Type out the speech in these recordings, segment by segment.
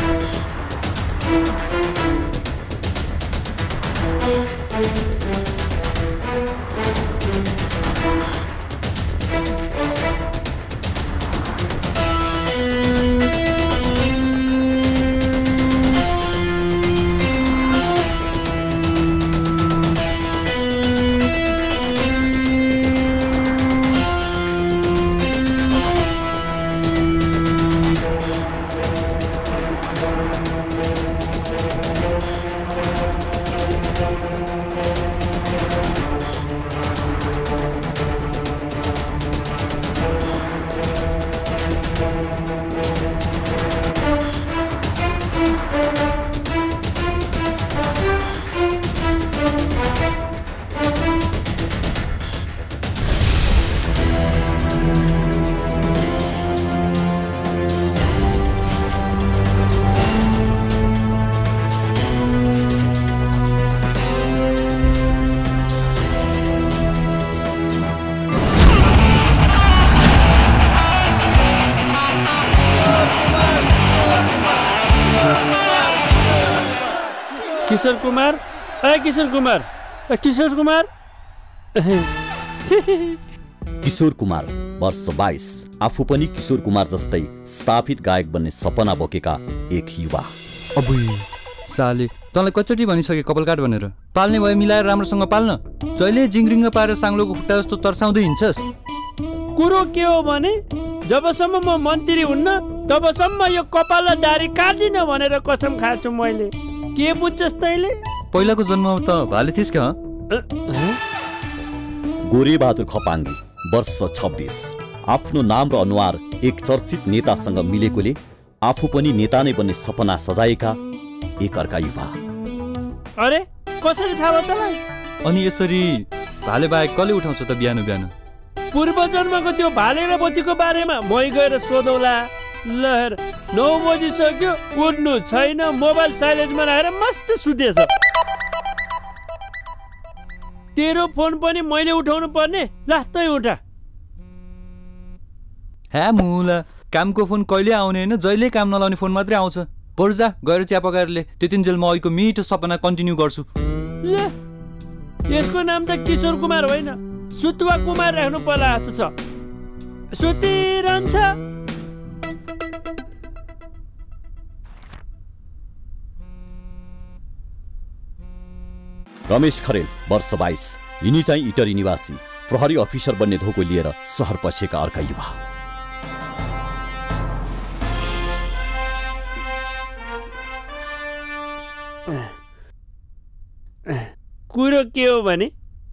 किशोर कुमार, किशोर कुमार, किशोर कुमार। किशोर कुमार वर्ष 22, आफू पनि किशोर कुमार जस्तै स्थापित गायक बन्ने सपना बोकेका एक युवा। अबुई साले, तँलाई कचोटि भनिसके कपालकाट भनेर। पाल्ने भए मिलाएर राम्रोसँग पाल्न। जहिले जिङरिङ्ग पारेर साङ्लोको खुट्टा जस्तो तर्साउँदै हिँड्छस्। कुरो के हो भने जबसम्म म मन्त्री हुन्न तबसम्म यो कपाल र दारी काट्दिन भनेर कसम खाछु मैले। के बुझ्छस् तैँले? पहिलाको जन्ममा त भाले थिइस् क्या? गोरेबहादुर खपाङ्गी वर्ष 26, आफ्नो नाम र अनुहार एक चर्चित नेतासँग मिलेकोले आफू पनि नेता नै बन्ने सपना सजाएका एक अर्का युवा। अरे कसरी थाहा भयो तँलाई? अनि यसरी भाले बाहेक कसले उठाउँछ त बिहान बिहान? पूर्व जन्मको त्यो भाले र बत्तीको बारेमा मै गएर सोधौला। लहर 9 बजिसक्यो, उड्नु छैन, मोबाइल साइलेन्समा राखेर मस्त सुतेछ। तेरो फोन पनि मैले उठाउनु पर्ने? ला तै उठा। ह्या मुला, कामको फोन कहिले आउने होइन, जहिले काम नलाउने फोन मात्रै आउँछ। बरु जा गएर चिया पकाएर ले, त्यतिन्जेल म अहिलेको मिठो सपना कन्टिन्यू गर्छु। ले, यसको नाम त किशोर कुमार होइन, सुतुवा कुमार राख्नु पर्ला जस्तो छ। सुतिरहन्छ। रमेश खरेल वर्ष 22, यिनी चाहिँ इटरी निवासी, प्रहरी अफिसर बन्ने धोको लिएर सहर पसेका अर्का युवा। कुरो के हो भने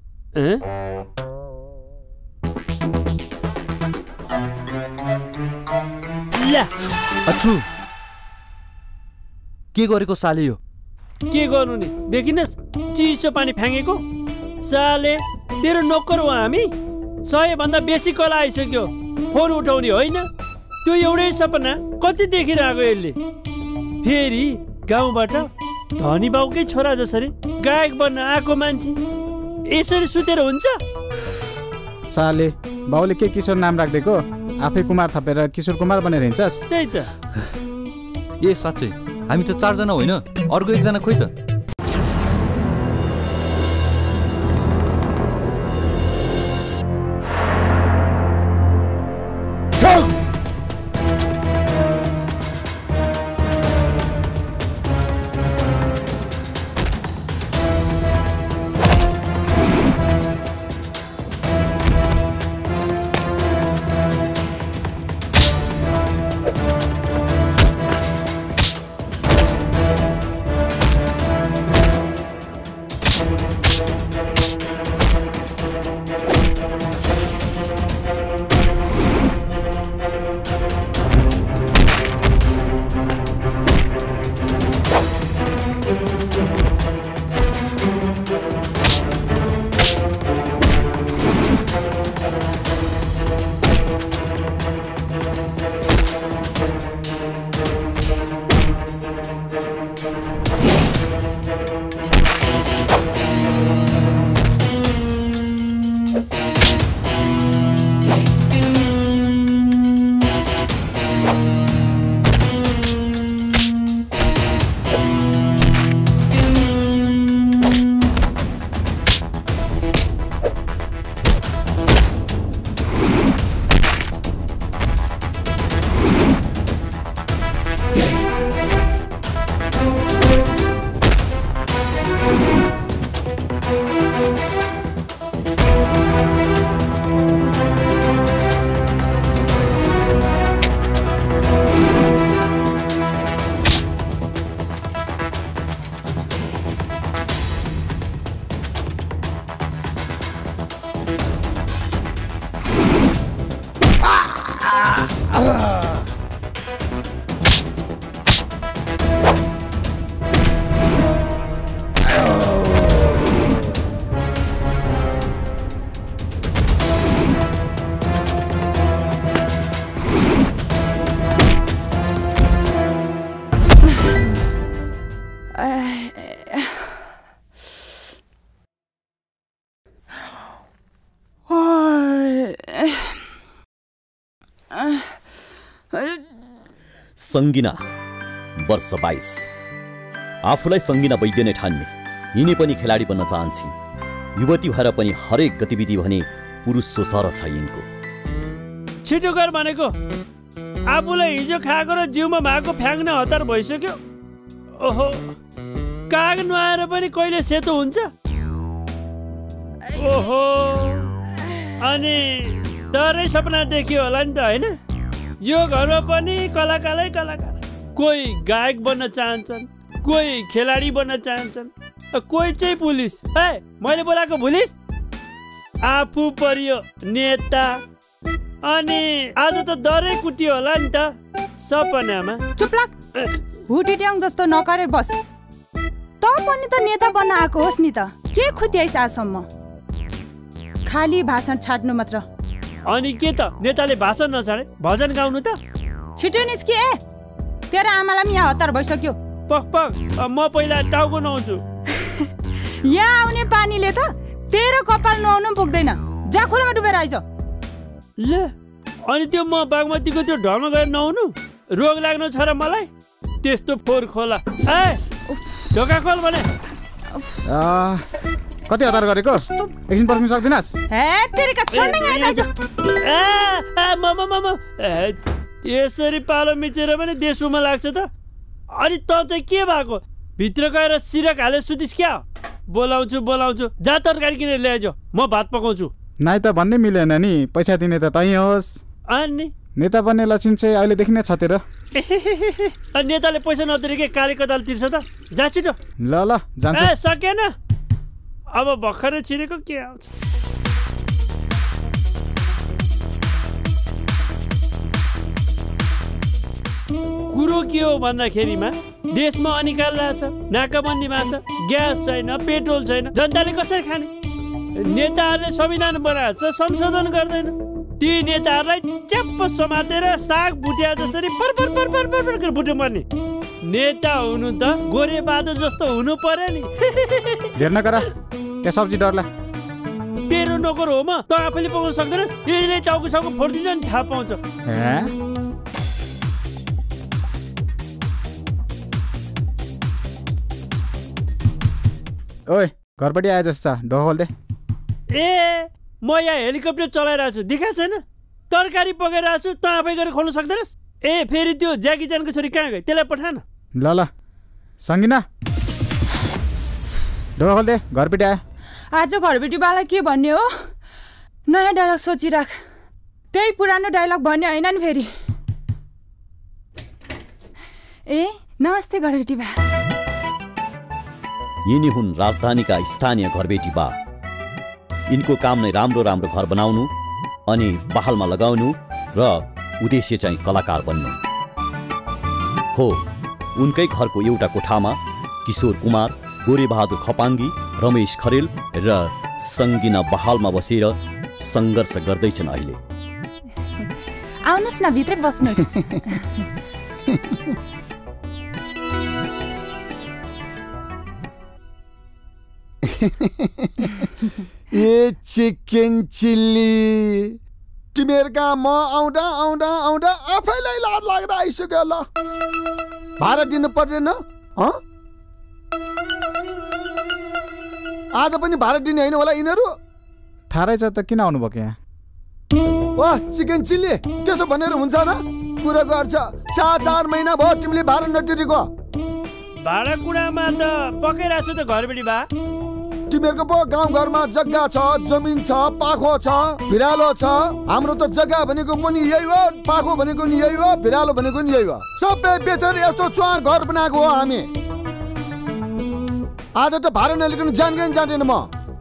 अच्छु के गरेको साले यो? के गर्नु नि, देखिनस् चिसो पानी फ्याँकेको? साले तेरो नोकर हो हामी? 100 भन्दा बेसी कला आइसक्यो, फोन उठाउने होइन। त्यो एउटै सपना कति देखिरहेको यसले। फेरि गाउँबाट धनी बाउकै छोरा जसरी गायक बन्न आएको मान्छे यसरी सुतेर हुन्छ? साले बाउले के किशोर नाम राखिदिएको, आफै कुमार थपेर किशोर कुमार बनेर हिँड्छस्? त्यही त। ए साँच्चै हामी त 4 जना होइन, अर्को 1 जना खोइ त। सङ्गिना वर्ष 22 आफूलाई सङ्गिना वैद्य नै ठान्ने यिनी पनि खेलाडी बन्न चाहन्छन्। युवती भएर पनि हरेक गतिविधि भने पुरुष सोसर छ यिनको। छिटो गर भनेको आफूलाई हिजो खाएको र जिउमा भएको फ्याँक्ने हतार भइसक्यो। ओहो काग नुहाएर पनि कहिले सेतो हुन्छ। ओहो अनि डरै सपना देखियो होला नि त होइन। यो घरमा पनि कलाकारै कलाकार, कोही गायक बन्न चाहन्छन्, कोही खेलाडी बन्न चाहन्छन्, कोही चाहिँ पुलिस। मैले बोलाएको पुलिस आफू परियो नेता। अनि आज त डरै कुटियो होला नि त सपनामा। चुप्लाक हुटिट्याङ जस्तो नगरे बस। त पनि त नेता बन्न आएको होस् नि त, के खुत्याइस आजसम्म? खाली भाषण छाड्नु मात्र। अनि के त नेताले भाषण नछाडे भजन गाउनु त? छिटो निस्कि। तेरो आमालाई पनि यहाँ हतार भइसक्यो। पक पक म पहिला टाउको नुहाउँछु। यहाँ आउने पानीले त तेरो कपाल नुहाउनु पनि पुग्दैन। जा खोलामा डुबेर आइज। ले अनि त्यो म बागमतीको त्यो ढलमा गएर नुहाउनु? रोग लाग्नु छ र मलाई? त्यस्तो फोहोर खोला। ढोका खोल भने। कति हतार गरेको? एकछिन पर्खिन सक्दिनस्? यसरी पालो मिचेर पनि देशुमा लाग्छ त? अनि त चाहिँ के भएको? भित्र गएर सिरक हाले सुतिस क्या? बोलाउँछु बोलाउँछु, जा तरकारी किनेर ल्याइज, म भात पकाउँछु। नाइ त भन्ने मिलेन नि, पैसा दिने त तै होस्। अनि नेता बन्ने लक्षण चाहिँ अहिलेदेखि नै छ तेरो। नेताले पैसा नतिरेकै काली कदाल तिर्छ त? जा छिटो। ल ल जान्छ। सकेन अब भर्खरै छिरेको के आउँछ। कुरो के हो भन्दाखेरिमा देशमा अनिकाल लाग्छ, नाकाबन्दीमा छ, ग्यास छैन, पेट्रोल छैन, जनताले कसरी खाने? नेताहरूले संविधान बनाएको छ, संशोधन गर्दैन। ती नेताहरूलाई च्याप्प समातेर साग भुटिया जसरी परपर परपर परपर भुट्नु पर्ने। नेता हुनु त गोरे बादल जस्तो हुनु पर्यो नि। धेर नगर, त्यो सब्जी डरला। तेरो नोकर हो म, त आफैले पाउन सक्दैनस्? यसले टाउको साउको फोडिदिन्छ नि थाहा पाउँछ। ओए घरपट्टि आए जस्तो छ, ढोका खोल्दे। म यहाँ हेलिकप्टर चलाइरहेको छु, देखाएको छैन? तरकारी पकाइरहेको छु, त आफै गरेर खोल्न सक्दैनस्? फेरि त्यो ज्याकी चानको छोरी कहाँ गयो? त्यसलाई पठान। ल ल सङ्गिना ढोका खोल्दे, घरपट्टि आयो। आज घरबेटीबालाई के भन्ने हो? नयाँ डायलग सोचिराख। त्यही पुरानो डायलग भन्ने होइन नि फेरि। नमस्ते घरबेटी बा। यिनी हुन् राजधानीका स्थानीय घरबेटी बा। यिनको काम नै राम्रो राम्रो घर बनाउनु अनि बहालमा लगाउनु र उद्देश्य चाहिँ कलाकार बन्नु हो। उनकै घरको एउटा कोठामा किशोर कुमार, गोरे बहादुर खपाङ्गी, रमेश खरेल र सङ्गिना बहालमा बसेर सङ्घर्ष गर्दैछन् अहिले। आउनुहोस् न, भित्रै बस्नुहोस्। चिकन चिल्ली तिमीहरूका म आउँदा आउँदा आउँदा आफैलाई लाज लाग्दा आइसक्यो। ल भाडा दिनु पर्दैन? आज पनि भाडा दिने होइन होला यिनीहरू? थाहा रहेछ त किन आउनुभएको यहाँ? वाह चिकन चिल्ली, त्यसो भनेर हुन्छ र? कुरा गर्छ, 4 महिना भयो तिमीले भाडा नतिरेको। भाडा कुरामा त पकाइरहेको छु त घरबेटी बा। तिमीहरूको पो गाउँघरमा जग्गा छ, जमिन छ, पाखो छ, भिरालो छ। हाम्रो त जग्गा भनेको पनि यही हो, पाखो भनेको नि यही हो, भिरालो भनेको नि यही हो। सबै बेचेर यस्तो चुवा घर बनाएको हो हामी। आज त भाडा नलिकन जान्दैन म।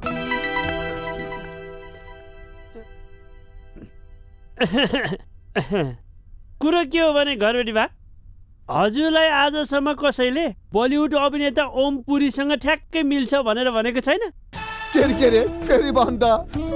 कुरो के हो भने घरबेटी बा, हजुरलाई आजसम्म कसैले बलिउड अभिनेता ओम पुरीसँग ठ्याक्कै मिल्छ भनेर भनेको छैन? के रे फेरि भन् त।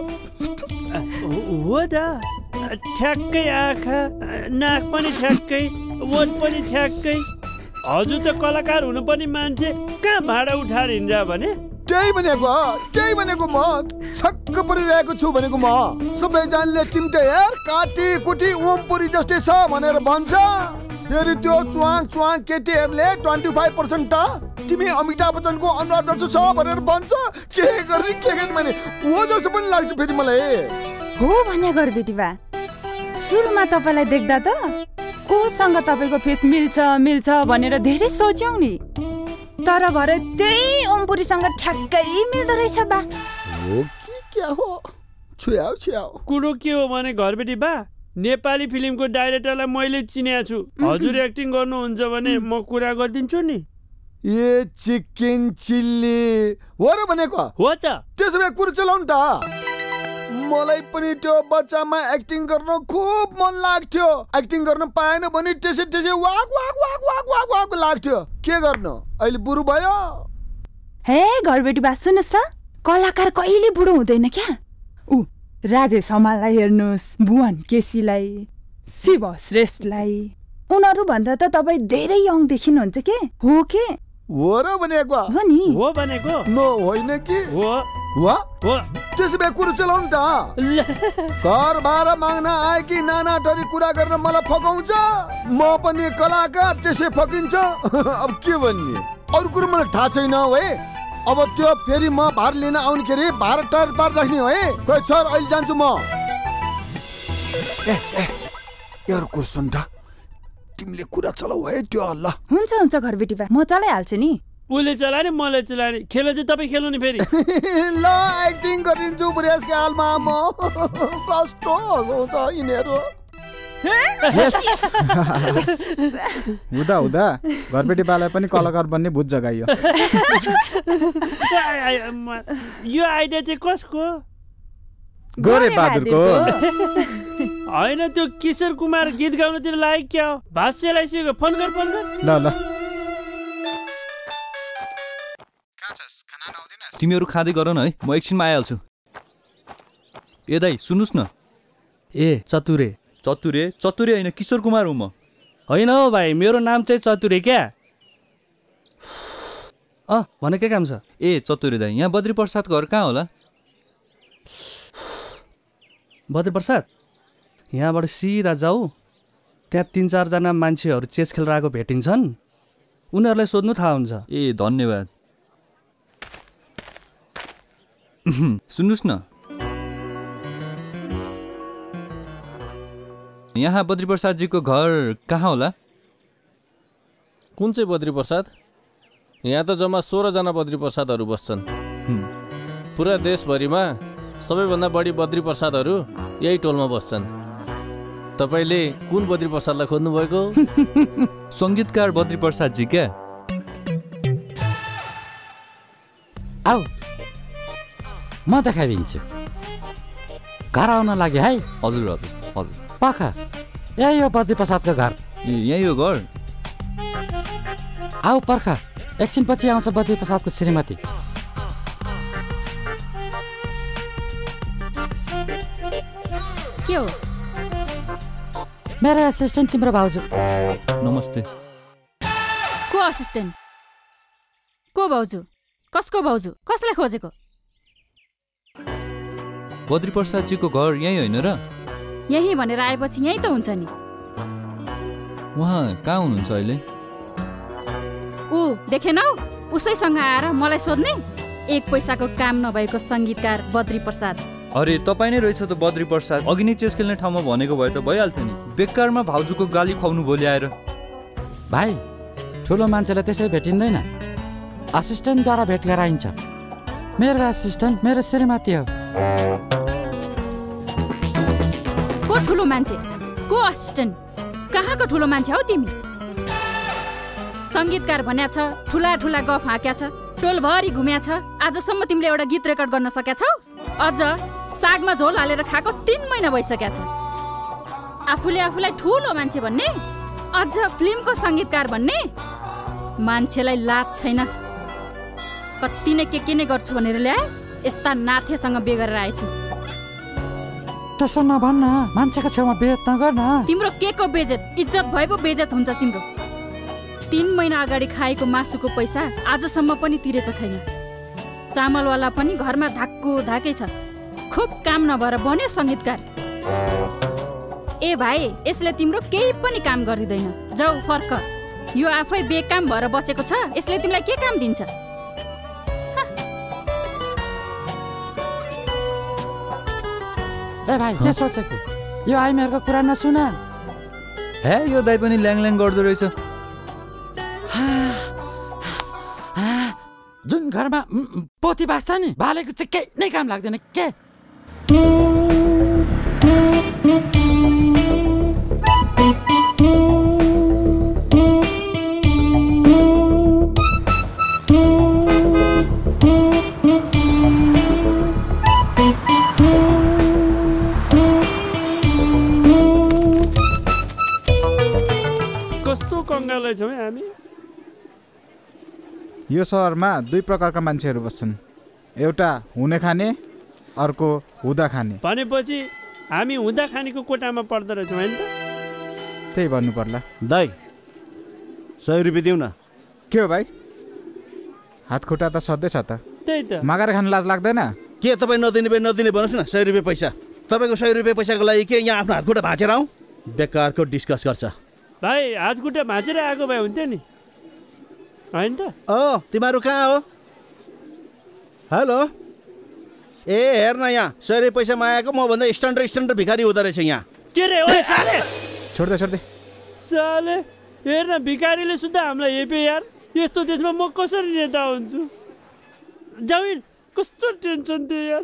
हो त, ठ्याक्कै आँखा, नाक पनि ठ्याक्कै, ओठ पनि ठ्याक्कै। हजुर त कलाकार हुनुपर्ने मान्छे कहाँ भाडा उठाएर हिँड्छ भने? त्यही भनेको म छक्क परिरहेको छु भनेको म। सबैजनाले तिमी त हेर काटी कुटी ओम पुरी जस्तै छ भनेर भन्छ। फेरि त्यो च्वाङ केटीहरूले 25% तिमी अमिताभ बच्चनको अनुहार जस्तो छ भनेर भन्छ। के गर्ने भने हो जस्तो पनि लाग्छ फेरि मलाई। हो भन्या घर बेटी बा, सुरुमा तपाईँलाई देख्दा त कोसँग तपाईँको फेस मिल्छ भनेर धेरै सोच्यौँ नि, तर भरे त्यही ओमपुरीसँग ठ्याक्कै मिल्दो रहेछ बा। हो कि क्या हो? छ्याउ कुरो के हो भने घरबेटी बा, नेपाली फिल्मको डाइरेक्टरलाई मैले चिनेको छु। हजुर एक्टिङ गर्नुहुन्छ भने म कुरा गरिदिन्छु नि। ए चिकन चिल्ली हो र भनेको? हो त। त्यसो भए कुरो चलाउनु त। मलाई पनि त्यो बच्चामा एक्टिङ गर्न खुब मन लाग्थ्यो। एक्टिङ गर्न पाएन भने त्यसै वाक लाग्थ्यो। के गर्नु, अहिले बुढो भयो। हे घरबेटी बा सुन्नुहोस् त, कलाकार कहिले बुढो हुँदैन क्या। राजेश हमाललाई हेर्नुहोस्, भुवन केसीलाई, शिव श्रेष्ठलाई, उनीहरू भन्दा त तपाईँ धेरै यङ देखिनुहुन्छ के? हो के? हो र भनेको? हो नि। हो भनेको? नो होइन कि? हो। त्यसो भए कुरो चलाउनु त। घर भाडा माग्न आए कि नाना थरी कुरा गर्न मलाई फकाउँछ। म पनि कलाकार, त्यसै फकिन्छ। अब के भन्ने, अरू कुरो मलाई थाहा छैन है। अब त्यो फेरि म भार लिन आउनेखेरि भार टार पार राख्ने हो है। खोइ सर, अहिले जान्छु म। एउटा कुरो सुन त, तिमीले कुरा चलाऊ है त्यो। ल हुन्छ घरबेटी बा, म चलाइहाल्छु नि। उसले चलाने मलाई चलाने, खेल चाहिँ तपाईँ खेल्नु नि फेरि। ल एक्टिङ गरिदिन्छु बुढेसको हालमा म। कस्तो हँसाउँछ यिनीहरू। हुँदा घरबेटी बालाई पनि कलाकार बन्ने बुझ जगाइयो। यो आइडिया चाहिँ कसको? गोरे बहादुरको। होइन, त्यो किशोर कुमार गीत गाउनतिर लाग्यो क्या? भाष्यलाई सिको फोन गर। ल तिमीहरू खाँदै गर न है, म एकछिनमा आइहाल्छु। ए दाइ सुन्नुहोस् न। ए चतुरे होइन, किशोर कुमार हुँ म। होइन हौ भाइ, मेरो नाम चाहिँ चतुरे क्या। भने के काम छ? ए चतुरे दाइ, यहाँ बद्री प्रसादको घर कहाँ होला? बद्री प्रसाद? यहाँबाट सिधा जाऊ, त्यहाँ 3-4 जना मान्छेहरू चेस खेलेर आएको भेटिन्छन्, उनीहरूलाई सोध्नु थाहा हुन्छ। ए धन्यवाद। सुन्नुहोस् न, यहाँ बद्री प्रसादजीको घर कहाँ होला? कुन चाहिँ बद्री प्रसाद? यहाँ त जम्मा 16 जना बद्री प्रसादहरू बस्छन्। पुरा देशभरिमा सबैभन्दा बढी बद्री प्रसादहरू यही टोलमा बस्छन्। तपाईँले कुन बद्री प्रसादलाई खोज्नु भएको? सङ्गीतकार बद्री प्रसादजी क्या? आऊ म देखाइदिन्छु। घर आउन लाग्यो है? हजुर। पख यही हो बद्री प्रसादको घर। यही हो घर? आऊ पर्ख, एकछिनपछि आउँछ बद्री प्रसादको श्रीमती। के हो? मेरो असिस्टेन्ट तिम्रो भाउजू। नमस्ते। को असिस्टेन्ट? को भाउजू? कसको भाउजू? कसलाई खोजेको? बद्री प्रसादजीको घर यही होइन र? यही भनेर आएपछि यही त हुन्छ नि। उहाँ कहाँ हुनुहुन्छ अहिले? ऊ देखेनौ? उसैसँग आएर मलाई सोध्ने? 1 पैसाको काम नभएको सङ्गीतकार बद्री प्रसाद। अरे तपाईँ नै रहेछ त बद्री प्रसाद। अघि नै चेस खेल्ने ठाउँमा भनेको भए त भइहाल्थ्यो नि। बेकारमा भाउजूको गाली खुवाउनु भोलि आएर। भाइ, ठुलो मान्छेलाई त्यसै भेटिँदैन, असिस्टेन्टद्वारा भेट गराइन्छ। मेरो असिस्टेन्ट मेरो श्रीमती हो। को ठुलो मान्छे? को असिस्टेन्ट? कहाँको ठुलो मान्छे हौ तिमी? सङ्गीतकार भन्या छ, ठुला गफ हाँक्या छ, टोलभरि घुम्या छ। आजसम्म तिमीले एउटा गीत रेकर्ड गर्न सकेका छौ? अझ सागमा झोल हालेर खाएको 3 महिना भइसकेका छ। आफूलाई ठुलो मान्छे भन्ने, अझ फिल्मको सङ्गीतकार भन्ने। मान्छेलाई लाज छैन। कति नै के नै गर्छु भनेर ल्याए, यस्ता नाथेसँग बे गरेर आएछु। त्यसो नभन्न, मान्छेको छेउमा बेइज्जत नगर्न। तिम्रो के को बेइज्जत? इज्जत भए पो बेइज्जत हुन्छ तिम्रो। 3 महिना अगाडि खाएको मासुको पैसा आजसम्म पनि तिरेको छैन। चामलवाला पनि घरमा धाकै छ। खुब काम नभएर बन्यो सङ्गीतकार। ए भाइ, यसले तिम्रो केही पनि काम गरिदिँदैन। जाऊ फर्क। यो आफै बेकाम भएर बसेको छ, यसले तिमीलाई के काम दिन्छ? ए भाइ के सोचेको? यो आइमेहरूको कुरा नसुन। हे यो दाइ पनि ल्याङ गर्दो रहेछ। जुन घरमा पोती बाँच्छ नि, बालेको चाहिँ केही नै काम लाग्दैन के। कस्तो कङ्गालै छौँ हामी। यो सहरमा दुई प्रकारका मान्छेहरू बस्छन्, एउटा हुने खाने, अर्को हुँदा खाने। भनेपछि हामी हुँदा खानेको कोटामा पर्दो रहेछौँ होइन त? त्यही भन्नु पर्ला। दाइ 100 रुपियाँ दिउँ न। के हो भाइ, हात खुट्टा त सधैँ छ त। त्यही त मागेर खान लाज लाग्दैन? के तपाईँ नदिने भन्नुहोस् न। 100 रुपियाँ पैसा, तपाईँको 100 रुपियाँ पैसाको लागि के यहाँ आफ्नो हात खुट्टा भाँचेर आउँ? बेकारको डिस्कस गर्छ भाइ। हात खुट्टा भाँचेर आएको भए हुन्थ्यो नि, होइन त? तिमीहरू कहाँ हो? हेलो, ए हेर्न यहाँ 100 रुपियाँ पैसा मागेको मभन्दा स्ट्यान्डर्ड भिखारी हुँदो रहेछ यहाँ। के रे ओ साले, छोड्दे साले हेर्न, भिखारीले सुधा हामीलाई हेपे यार। यस्तो देशमा म कसरी नेता हुन्छु? जाउन, कस्तो टेन्सन थियो यार।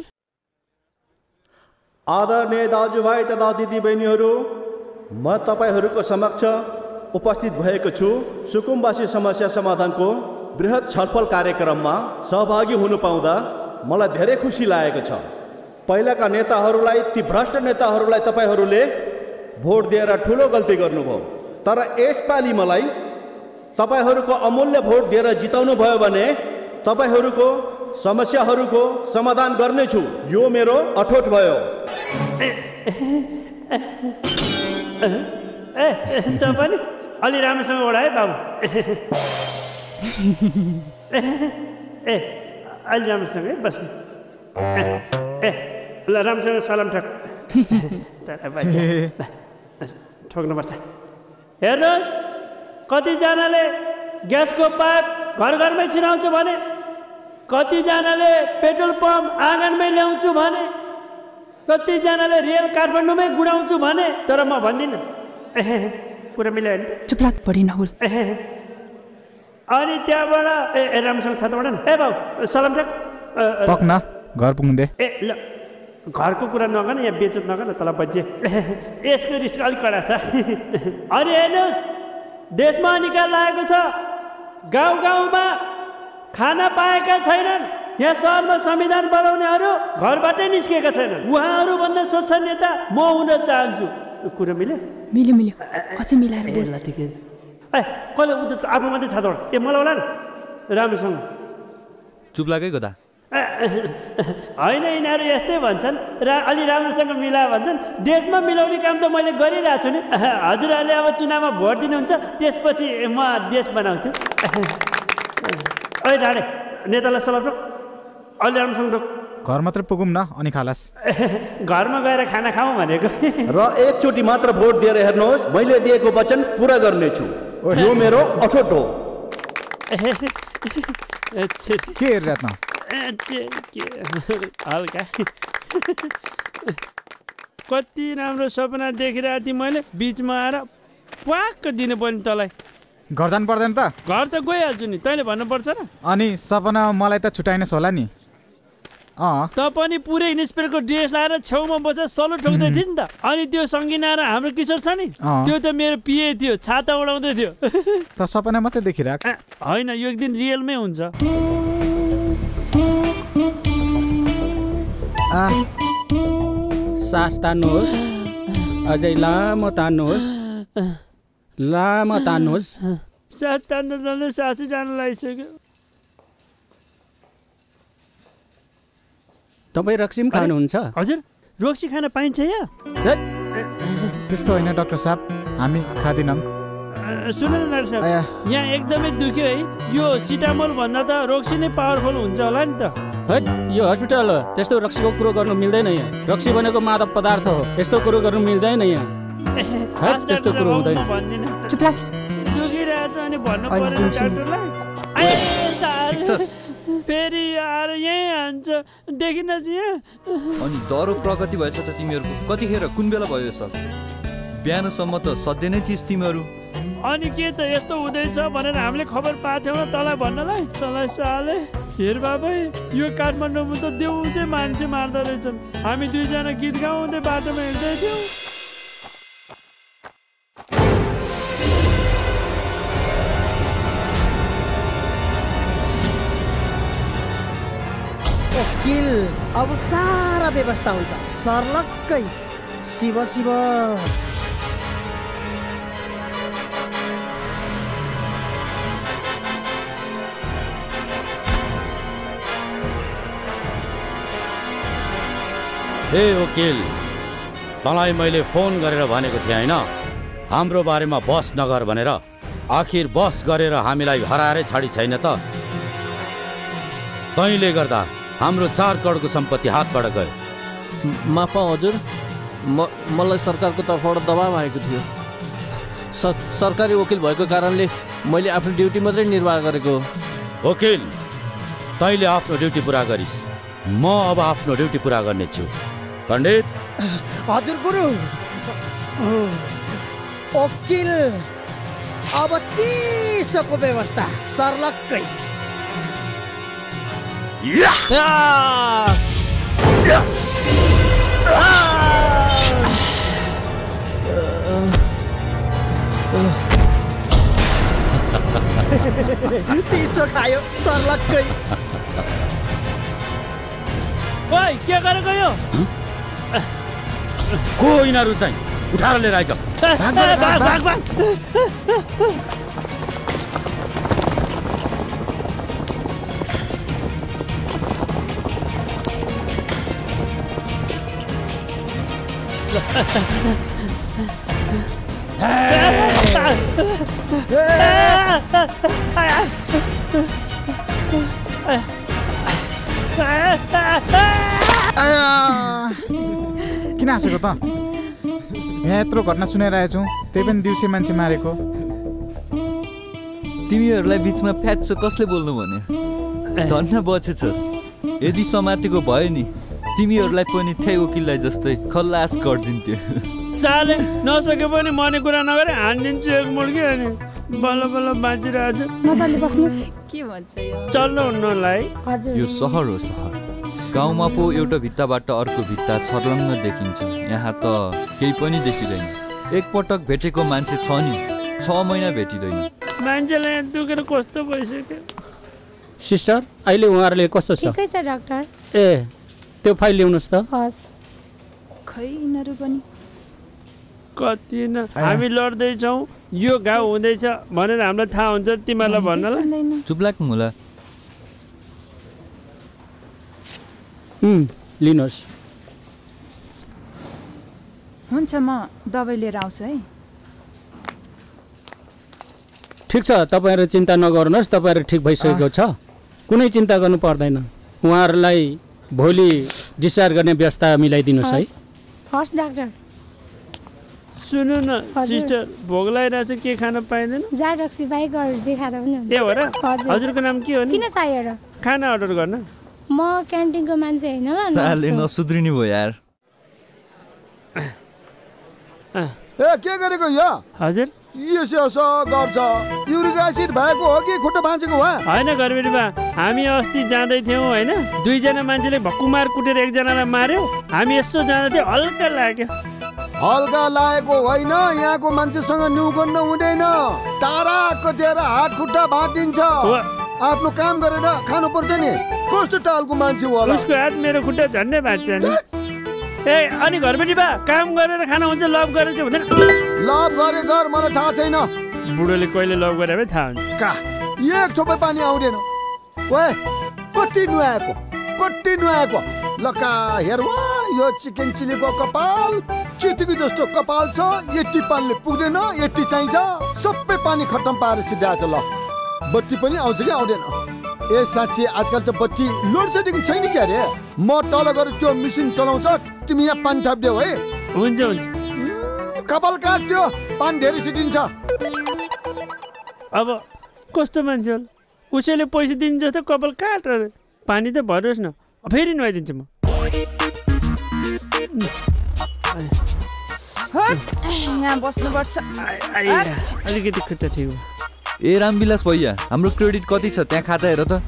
आदरणीय दाजुभाइ तथा दिदीबहिनीहरू, म तपाईँहरूको समक्ष उपस्थित भएको छु सुकुम्बासी समस्या समाधानको बृहत छलफल कार्यक्रममा सहभागी हुनु पाउँदा मलाई धेरै खुसी लागेको छ। पहिलाका नेताहरूलाई, ती भ्रष्ट नेताहरूलाई तपाईँहरूले भोट दिएर ठुलो गल्ती गर्नुभयो, तर यसपालि मलाई तपाईँहरूको अमूल्य भोट दिएर जिताउनु भयो भने तपाईँहरूको समस्याहरूको समाधान गर्नेछु, यो मेरो अठोट भयो। तपाईँ अलि राम्रोसँग ओडा है बाबु। अलि राम्रोसँग है बस्नु। ल राम्रोसँग सलाम ठोक। ठोक्नुपर्छ। हेर्नुहोस्, कतिजनाले ग्यासको पाइप घर घरमै छिराउँछु भने, कतिजनाले पेट्रोल पम्प आँगनमै ल्याउँछु भने, कतिजनाले रेल काठमाडौँमै गुडाउँछु भने, तर म भन्दिनँ। पुरा मिल्यो नि? चुप्लाक बढी नबोल। अनि त्यहाँबाट राम्रोसँग छाताबाट न। ए बाबु सलाम ठोक। पक्न घर पुग्नु दे। ल घरको कुरा नगर्न, यहाँ बेचत नगर्न, तल बज्जे। यसको रिस्क अलिक कडा छ। अनि हेर्नुहोस्, देशमा निकाल लागेको छ, गाउँ गाउँमा खाना पाएका छैनन्। यहाँ सहरमा संविधान बनाउनेहरू घरबाटै निस्केका छैनन्। उहाँहरूभन्दा स्वच्छ नेता म हुन चाहन्छु। कुरा मिल्यो? मिल्यो अझै मिलाएर बोल। ल ठिकै। कसले उ त आफू मात्रै छात्र ए मलाई होला नि राम्रोसँग। चुप लागेको गदा होइन, यिनीहरू यस्तै भन्छन्, अलि राम्रोसँग मिला भन्छन्। देशमा मिलाउने काम त मैले गरिरहेको छु नि। हजुरहरूले अब चुनावमा भोट दिनुहुन्छ, त्यसपछि म देश बनाउँछु। ओइ ढाडे, नेतालाई सल्लाह ठोक, अलि राम्रोसँग ठोक। घर मात्र पुगौँ न, अनि खालास। घरमा गएर खाना खाउँ भनेको। र एकचोटि मात्र भोट दिएर हेर्नुहोस्, मैले दिएको वचन पुरा गर्नेछु, यो मेरो अठोट हो। के हेरिरहेको त? हल्का कति राम्रो सपना देखिरहेको थिएँ मैले, बिचमा आएर प्वाक्क दिनु पर्ने तँलाई। घर जानु पर्दैन त? घर त गइहाल्छु नि, तैँले भन्नुपर्छ र। अनि सपना मलाई त छुट्याइनुहोस् होला नि। त पनि पुरै इन्सपेक्टरको ड्रेस लाएर छेउमा बसेर सलो ठोक्दै थिइस् नि त। अनि त्यो सङ्गिना र हाम्रो किशोर छ नि, त्यो त मेरो पिए थियो, छाता उडाउँदै थियो। त सपना मात्रै देखिरहेको होइन, यो एक दिन रियलमै हुन्छ। सास तान्नुहोस्, अझै लामो तान्नुहोस्, लामो तान्नुहोस्। सास तान्दा तान्दै सासै जान लागिसक्यो। तपाईँ रक्सी पनि खानुहुन्छ? हजुर, रक्सी खान पाइन्छ यहाँ? त्यस्तो होइन डाक्टर साहब, हामी खाँदैनौँ। सुन न डाक्टर साहब, यहाँ एकदमै दुख्यो है। यो सिटामोल भन्दा त रक्सी नै पावरफुल हुन्छ होला नि त। हैट, यो हस्पिटल हो, त्यस्तो रक्सीको कुरो गर्नु मिल्दैन यहाँ। रक्सी भनेको मादक पदार्थ हो, यस्तो कुरो गर्नु मिल्दैन यहाँ। त्यस्तो कुरो हुँदैन। चुप लाग। अनि भन्नु पर्यो डाक्टरलाई। फेरि आएर यहीँ हान्छ देखिनस् यहाँ। अनि दह्रो प्रगति भएछ त तिमीहरूको? कतिखेर कुन बेला भयो सब? बिहानसम्म त सधैँ नै थिइस् तिमीहरू। अनि के त यस्तो हुँदैछ भनेर हामीले खबर पाएको थियौँ तँलाई भन्नलाई। तँलाई साले हेर बाबै यो काठमाडौँमा त देउसे मान्छे मार्दो रहेछन्। हामी दुईजना गीत गाउँदै बाटोमा हिँड्दै थियौँ। वकिल अब सारा व्यवस्था हुन्छ सर्लक्कै। शिव शिव ए वकिल, तँलाई मैले फोन गरेर भनेको थिएँ होइन हाम्रो बारेमा बस नगर भनेर। आखिर बस गरेर हामीलाई हराएरै छाडी छैन त। तैँले गर्दा हाम्रो 4 करोडको सम्पत्ति हातबाट गयो। माफ हजुर, मलाई सरकारको तर्फबाट दबाब आएको थियो। सरकारी वकिल भएको कारणले मैले आफ्नो ड्युटी मात्रै निर्वाह गरेको। वकिल, तैँले आफ्नो ड्युटी पुरा गरिस्, म अब आफ्नो ड्युटी पुरा गर्नेछु। पण्डित। हजुर गुरु। वकिल अब चिसोको व्यवस्था सर्लक्कै। चिसो खायो सर्लक्कै। ओइ के गरेको यो? को यिनीहरू चाहिँ? उठाएर लिएर आइज। किन हाँसेको त? यहाँ यत्रो घटना सुनाइरहेछौँ, त्यही पनि दिउँसे मान्छे मारेको। तिमीहरूलाई बिचमा फ्याच कसले बोल्नु भन्यो? धन्न बचेछस्। यदि समातेको भयो नि तिमीहरूलाई पनि त्यही वकिललाई जस्तै खल्लास गरिदिन्थ्यो। साले नसके पनि मर्ने कुरा नगरे हानिदिन्छु एक मुर्गी। अनि बल्ल बल्ल बाँचिरहेछ। मजाले बस्नुहोस्। के भन्छ यो? चल्नु हुन्नलाई। यो सहर हो सहर। गाउँमा पो एउटा भित्ताबाट अर्को भित्ता छर्लङ्ग देखिन्छ। यहाँ त केही पनि देखिँदैन। एकपटक भेटेको मान्छे छ नि 6 महिना भेटिँदैन। मान्छेलाई दुखेर कस्तो भइसक्यो। सिस्टर, अहिले उहाँहरूले कस्तो छ? ठिकै छ डाक्टर। ए त्यो फाइल ल्याउनुहोस् त। हस्। खै यिनीहरू पनि कति न हामी लड्दैछौँ, यो घाउ हुँदैछ भनेर हामीलाई थाहा हुन्छ तिमीहरूलाई भन्नलाई। चुप्लाक मुला। लिनुहोस्। हुन्छ म दबाई लिएर आउँछु है। ठिक छ, तपाईँहरू चिन्ता नगर्नुहोस्, तपाईँहरू ठिक भइसकेको छ, कुनै चिन्ता गर्नु पर्दैन। उहाँहरूलाई भोलि डिस्चार्ज गर्ने व्यवस्था मिलाइदिनुहोस् है। हस् डाक्टर। सुन्नु न सिस्टर, भोक लागिरहेछ, के खान पाइँदैन? जाडक्सी बाइकहरू जे खाँदा पनि हुन्छ। ए हो र? हजुरको नाम के हो नि? किन चाहियो र? खाना अर्डर गर्न। म क्यान्टिनको मान्छे हैन ल। साले नसुध्रिनु भयो यार। ए के गरेको यो? हजुर यसो गर्छ। युरिक एसिड भएको हो कि खुट्टा भाँचेको हो? होइन घरबेटी बा, हामी अस्ति जाँदै थियौँ होइन, 2जना मान्छेले भक्कुमार कुटेर एकजनालाई मार्यो। हामी यसो जाँदै थियौँ, हल्का लाग्यो। हल्का लागेको होइन, यहाँको मान्छेसँग न्यु गर्न हुँदैन। तारा कटेर हात खुट्टा भाँचिन्छ। आफ्नो काम गरेर खानुपर्छ नि। कस्तो टालको मान्छे हो होला? उसको हात मेरो खुट्टा झन्डै भाँच्छ नि। ए अनि घरबेटी बा, काम गरेर खाना हुन्छ, लभ गरेर चाहिँ हुँदैन? लभ गरे गर, मलाई थाहा छैन। बुढोले कहिले लभ गरे भए थाहा हुन्छ। का एक ठोपै पानी आउँदैन। ओए कति नुहाएको लका हेर वा, यो चिकन चिलीको कपाल चिटीको जस्तो कपाल छ। यति पानीले पुग्दैन, यति चाहिन्छ। सबै पानी खत्तम पारेर सिधाएछ। ल बत्ती पनि आउँछ कि आउँदैन? ए साँच्ची आजकल त बत्ती लोड सेडिङ छैन क्या रे। म तल गएर त्यो मेसिन चलाउँछ, तिमी यहाँ पानी थापिदेऊ है। हुन्छ हुन्छ। कपाल काट्यो, पानी धेरै सिटिन्छ। अब कस्तो मान्छे होला उसैले पैसा दिनु जस्तो कपाल काटेर पानी त भरोस् न फेरि नुहाइदिन्छु म यहाँ बस्नुपर्छ अलिकति खुट्टा ठिक हो ए रामविलास भैया हाम्रो क्रेडिट कति छ त्यहाँ खाता हेर त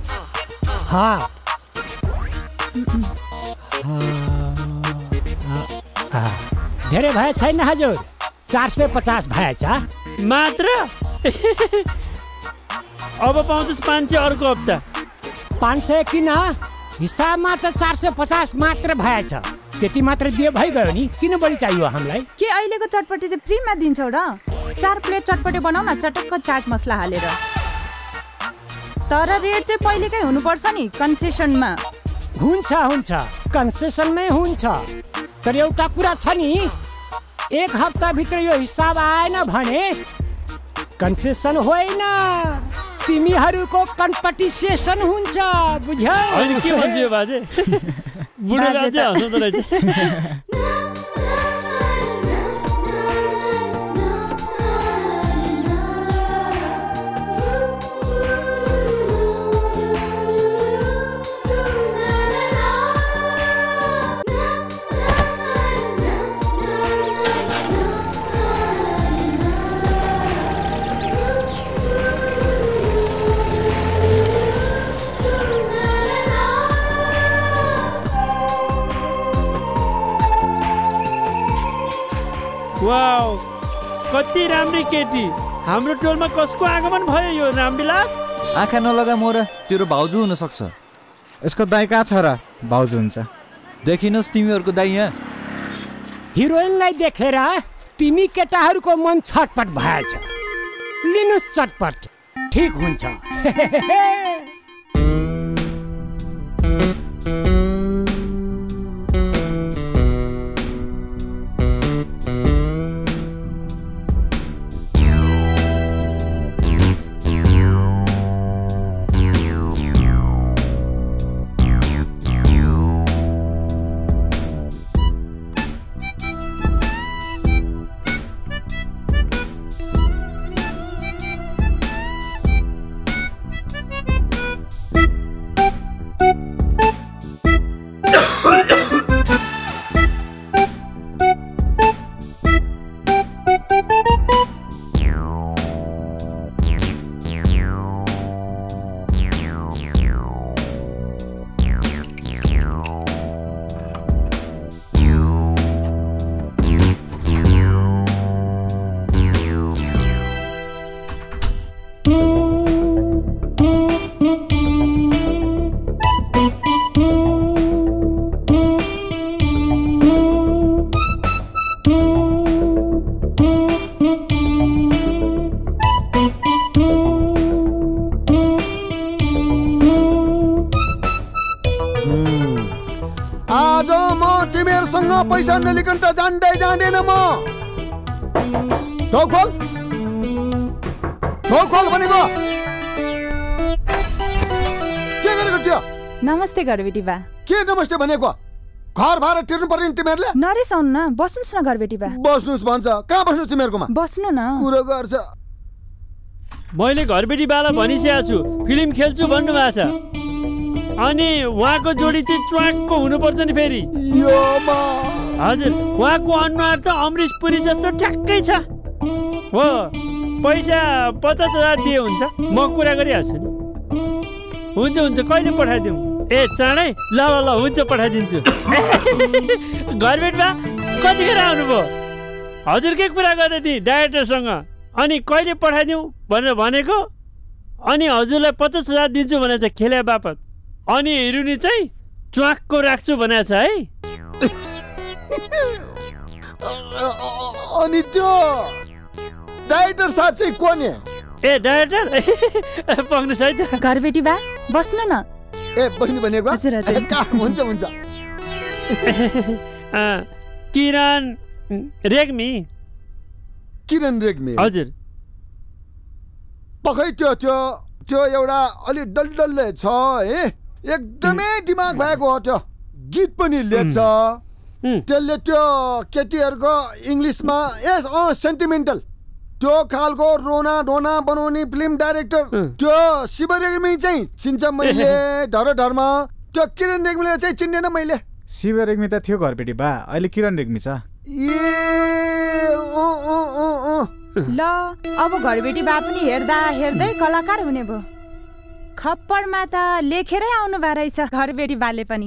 धेरै भए छैन हजुर 450 भएछ मात्र अब पाउँछस् 500 अर्को हप्ता 500 किन हिसाबमा त 450 मात्र भएछ त्यति मात्र दिए भइगयो नि किन बढी चाहियो हामीलाई के अहिलेको चटपटी चाहिँ फ्रीमा दिन्छौ र 4 प्लेट चटपटी बनाऊ न चटक्क चाट मसला हालेर तर रेट चाहिँ पहिलेकै हुनुपर्छ नि कन्सेसनमा हुन्छ कन्सेसनमै हुन्छ तर एउटा कुरा छ नि 1 हप्ताभित्र यो हिसाब आएन भने कन्सेसन होइन तिमीहरूको कम्पिटिसन हुन्छ बुझ्यौ होइन के भन्छ यो बाजे बुढो बाजे हँसाउँदो रहेछ वाउ कति राम्री केटी हाम्रो टोलमा कसको आगमन भयो यो रामविलास आँखा नलगा मोरा तेरो भाउजू हुन सक्छ यसको दाइ कहाँ छ र भाउजू हुन्छ देखिनुहोस् तिमीहरूको दाइ यहाँ हिरोइनलाई देखेर तिमी केटाहरूको मन छटपट भएछ लिनुस् चटपट ठीक हुन्छ पैसा नलिकन त जान्दैन म ढोक खोल भनेको के गरेको थियो नमस्ते घरबेटी बा के नमस्ते भनेको घर भाडा तिर्नु पर्ने तिमीहरूले नरिसाउनु न बस्नुस् न घरबेटी बा बस्नुस् भन्छ कहाँ बस्नु तिमीहरूकोमा बस्नु न कुरो गर्छ मैले घरबेटी बाला भनिसकेको छु फिल्म खेल्छु भन्नुभएको छ अनि उहाँको जोडी चाहिँ च्वाकको हुनुपर्छ नि फेरि हजुर उहाँको अनुहार त अमरीश पुरी जस्तो ठ्याक्कै छ हो पैसा 50,000 दिए हुन्छ म कुरा गरिहाल्छु नि हुन्छ कहिले पठाइदिउँ ए चाँडै ल हुन्छ पठाइदिन्छु घरबेटमा कतिखेर आउनुभयो हजुरकै कुरा गर्दै थिएँ डाइरेक्टरसँग अनि कहिले पठाइदिउँ भनेर भनेको अनि हजुरलाई 50,000 दिन्छु भनेको छ खेले बापत अनि हिरोनी चाहिँ च्वाकको राख्छु भनेको छ है अनि त्यो डाइरेक्टर साहब चाहिँ को नि ए डाइरेक्टर पक्नु सही त घरबेटी बा बस्नु न ए बस्नु भनेको हुन्छ किरण रेग्मी हजुर पखै त्यो एउटा अलि डल्डल्ले छ है एकदमै दिमाग भएको हो त्यो गीत पनि लेख्छ त्यसले त्यो केटीहरूको इङ्ग्लिसमा सेन्टिमेन्टल त्यो खालको रोना ढोना बनाउने फिल्म डाइरेक्टर त्यो शिव रेग्मी चाहिँ चिन्छ मैले ढरमा त्यो किरण रेग्मीले चाहिँ चिन्दैन मैले शिव रेग्मी त थियो घरबेटी बा अहिले किरण रेग्मी छ ल अब घरबेटी बा पनि हेर्दा हेर्दै कलाकार हुने भयो खप्पडमा त लेखेरै आउनु भए रहेछ घरबेटी बाले पनि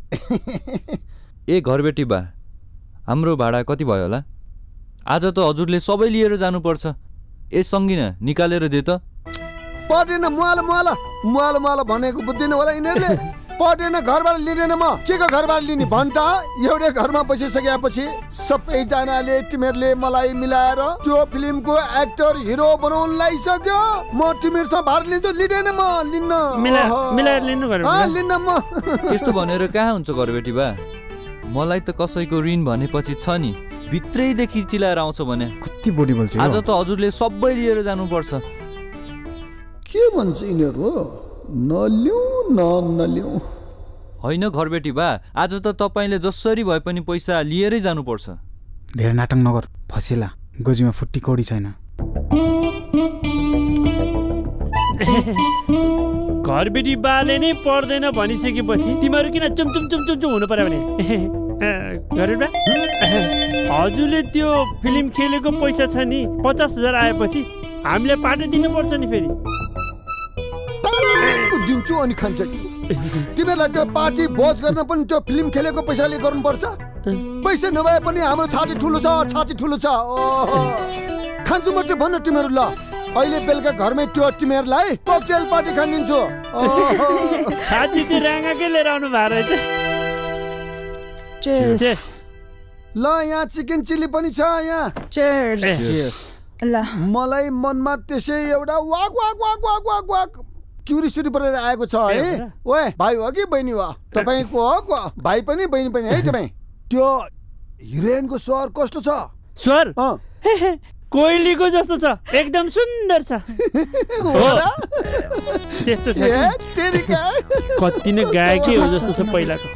ए घरबेटी बा हाम्रो भाडा कति भयो होला आज त हजुरले सबै लिएर जानुपर्छ यससँगै न निकालेर दे त पर्दैन मुवाला भनेको बुझ्दैन होला यिनीहरूले पर्दैन घरबाट लिँदैन म के को घरबाट लिने भन्छ एउटै घरमा बसिसकेपछि सबैजनाले तिमीहरूले मलाई मिलाएर त्यो फिल्मको एक्टर हिरो बनाउन लागिसक्यो म तिमीहरूसँग भार लिन्छु लिँदैन म मिलाएर लिनु लिन्न म त्यस्तो भनेर कहाँ हुन्छ घरबेटी बा मलाई त कसैको ऋण भनेपछि छ नि भित्रैदेखि चिलाएर आउँछ भने कति बढी बोल्छ आज त हजुरले सबै लिएर जानुपर्छ के भन्छ यिनीहरू नलिउ होइन घरबेटी बा आज त तपाईँले जसरी भए पनि पैसा लिएरै जानुपर्छ धेरै नाटक नगर फसेला गोजीमा फुट्टी कौडी छैन घरबेटी बाले नै पर्दैन भनिसकेपछि तिमीहरू किन चुम हुनु पर्यो भने घरबेटी हजुरले त्यो फिल्म खेलेको पैसा छ नि 50,000 आएपछि हामीले पार्टी दिनुपर्छ नि फेरि दिन्छु अनि खान्छ तिमीहरूलाई त्यो पार्टी भोज गर्न पनि त्यो फिल्म खेलेको पैसाले गर्नुपर्छ पैसा नभए पनि हाम्रो छाती ठुलो छ खान्छु मात्रै भन्नु तिमीहरू ल अहिले बेलुका घरमै त्यो तिमीहरूलाई ककटेल पार्टी खानिदिन्छु छाती चाहिँ राँगाकै लिएर आउनु भएको रहेछ ल यहाँ चिकन चिल्ली पनि छ यहाँ ल मलाई मनमा त्यसै एउटा वाक वाक वाक वाक वाक वाक क्युरियोसिटी परेर आएको छ है ओए भाइ हो कि बहिनी हो तपाईँको हो भाइ पनि बहिनी पनि है तपाईँ त्यो हिरोइनको स्वर कस्तो छ स्वर कोइलीको जस्तो छ एकदम सुन्दर छ त्यस्तो छ कति नै गायकै हो जस्तो छ पहिलाको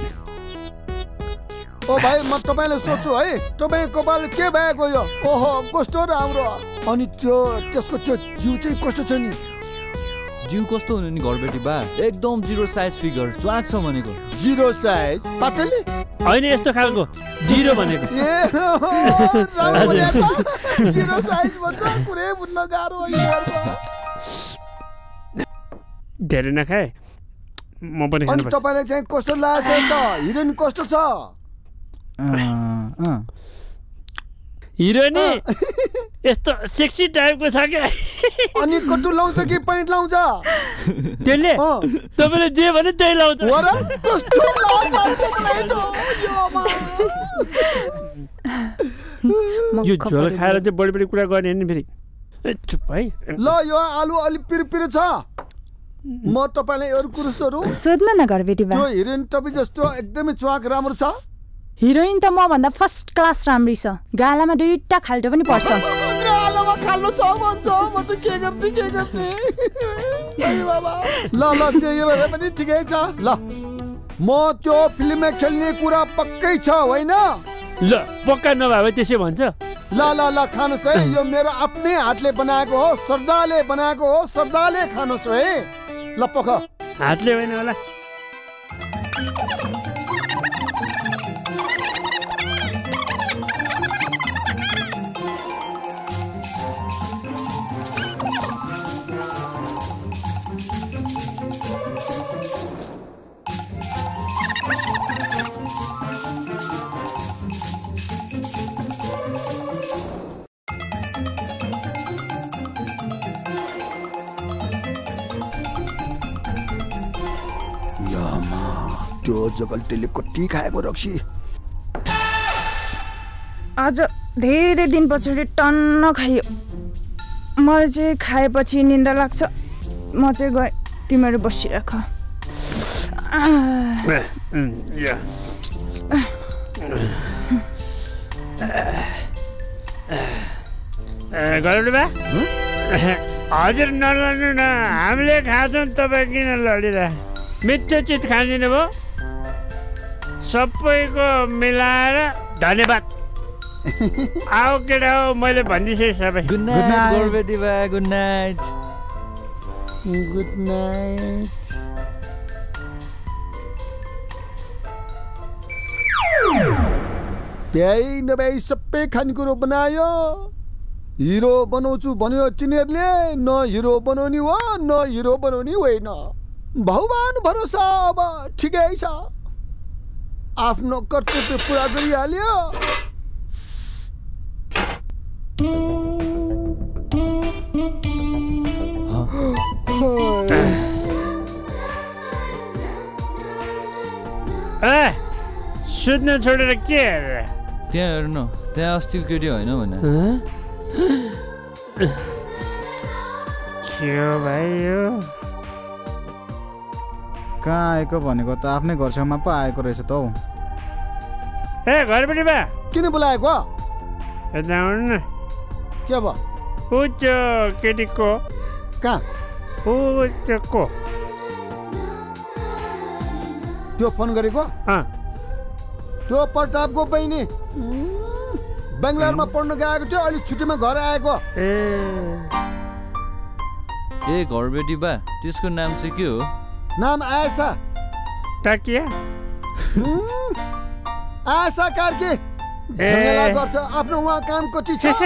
ओ भाइ म तपाईँलाई सोध्छु है तपाईँ कपाल के भएको यो ओहो कस्तो राम्रो अनि त्यसको त्यो जिउ चाहिँ कस्तो छ नि जिउ कस्तो हुनु नि घरबेटी बा एकदम 0 साइज फिगर च्वाक छ भनेको 0 साइज पातली हैन यस्तो खालको 0 भनेको ए राम्रो भनेको 0 साइज भन्छ कुरै बुझ्न गाह्रो हो यिनीहरुको धेरै नखाए म पनि खानु पर्छ अनि तपाईलाई चाहिँ कस्तो लाग्छ त हिरोइन कस्तो छ हिरोइनी यस्तो सेक्सी टाइपको छ के अनि कटु लाउँछ कि पैन्ट लाउँछ त्यसले तपाईले जे भने त्यही लाउँछ वरा कस्तो लाग्छ मलाई त यो झोल खाएर चाहिँ बढी बढी कुरा गर्ने नि फेरि चुप है ल यो आलु अलि पिरपिर छ म तपाईलाई अरु कुरोहरु सोध्न न घरबेटी बा त्यो हिरोइन टपी जस्तो एकदमै च्वाक राम्रो छ हिरोइन त म भन्दा फर्स्ट क्लास राम्री छ गालामा दुईटा खाल्टो पनि पर्छ गालामा खाल्टो छ भन्छ म त के गर्ने ए बाबा ल जे यो भए पनि ठिकै छ ल म त्यो फिल्ममा खेल्ने कुरा पक्कै छ हैन ल पक्का नभए त्यसै भन्छ ल खानुस् है यो मेरो आफ्नै हातले बनाएको हो श्रद्धाले बनाएको हो श्रद्धाले खानुस् है ल पख हातले होइन होला त्यो जगल्टेले कति खाएको रक्सी आज धेरै दिन पछाडि टन्न खायो मलाई चाहिँ खाएपछि निन्दा लाग्छ म चाहिँ गए तिमीहरू बसिराख हजुर नलड्नु न हामीले खान्छौँ तपाईँ किन लडिरह मिठो चिज खाँदिन भयो सबैको मिलाएर धन्यवाद आओ केटा हो मैले भन्दिसकेँ सबै गुड नाइट गोरबेटी बा गुड नाइट गुड नाइट भ्याइ नभ्याइ सबै खानेकुरो बनायो हिरो बनाउँछु भन्यो तिनीहरूले न हिरो बनाउने हो न हिरो बनाउने होइन भगवान भरोसा अब ठिकै छ आफ्नो कर्तव्य पुरा गरिहाल्यो सुत्न छोडेर के त्यहाँ हेर्नु त्यहाँ अस्तिको केटी होइन भने के हो भाइ यो कहाँ आएको भनेको त आफ्नै घर छेउमा पो आएको रहेछ त हौ ए घरपट्टि बा किन बोलाएको यता आउनु न के भयो ऊ त्यो केटीको कहाँ ऊ त्यो को त्यो फोन गरेको त्यो प्रतापको बहिनी बेङ्गलोरमा पढ्न गएको थियो अहिले छुट्टीमा घर आएको ए घरबेटी बा त्यसको नाम चाहिँ के हो नाम आयसा टाकिया आयसा कार्की झमेला गर्छ आफ्नो उहाँ काम कति छ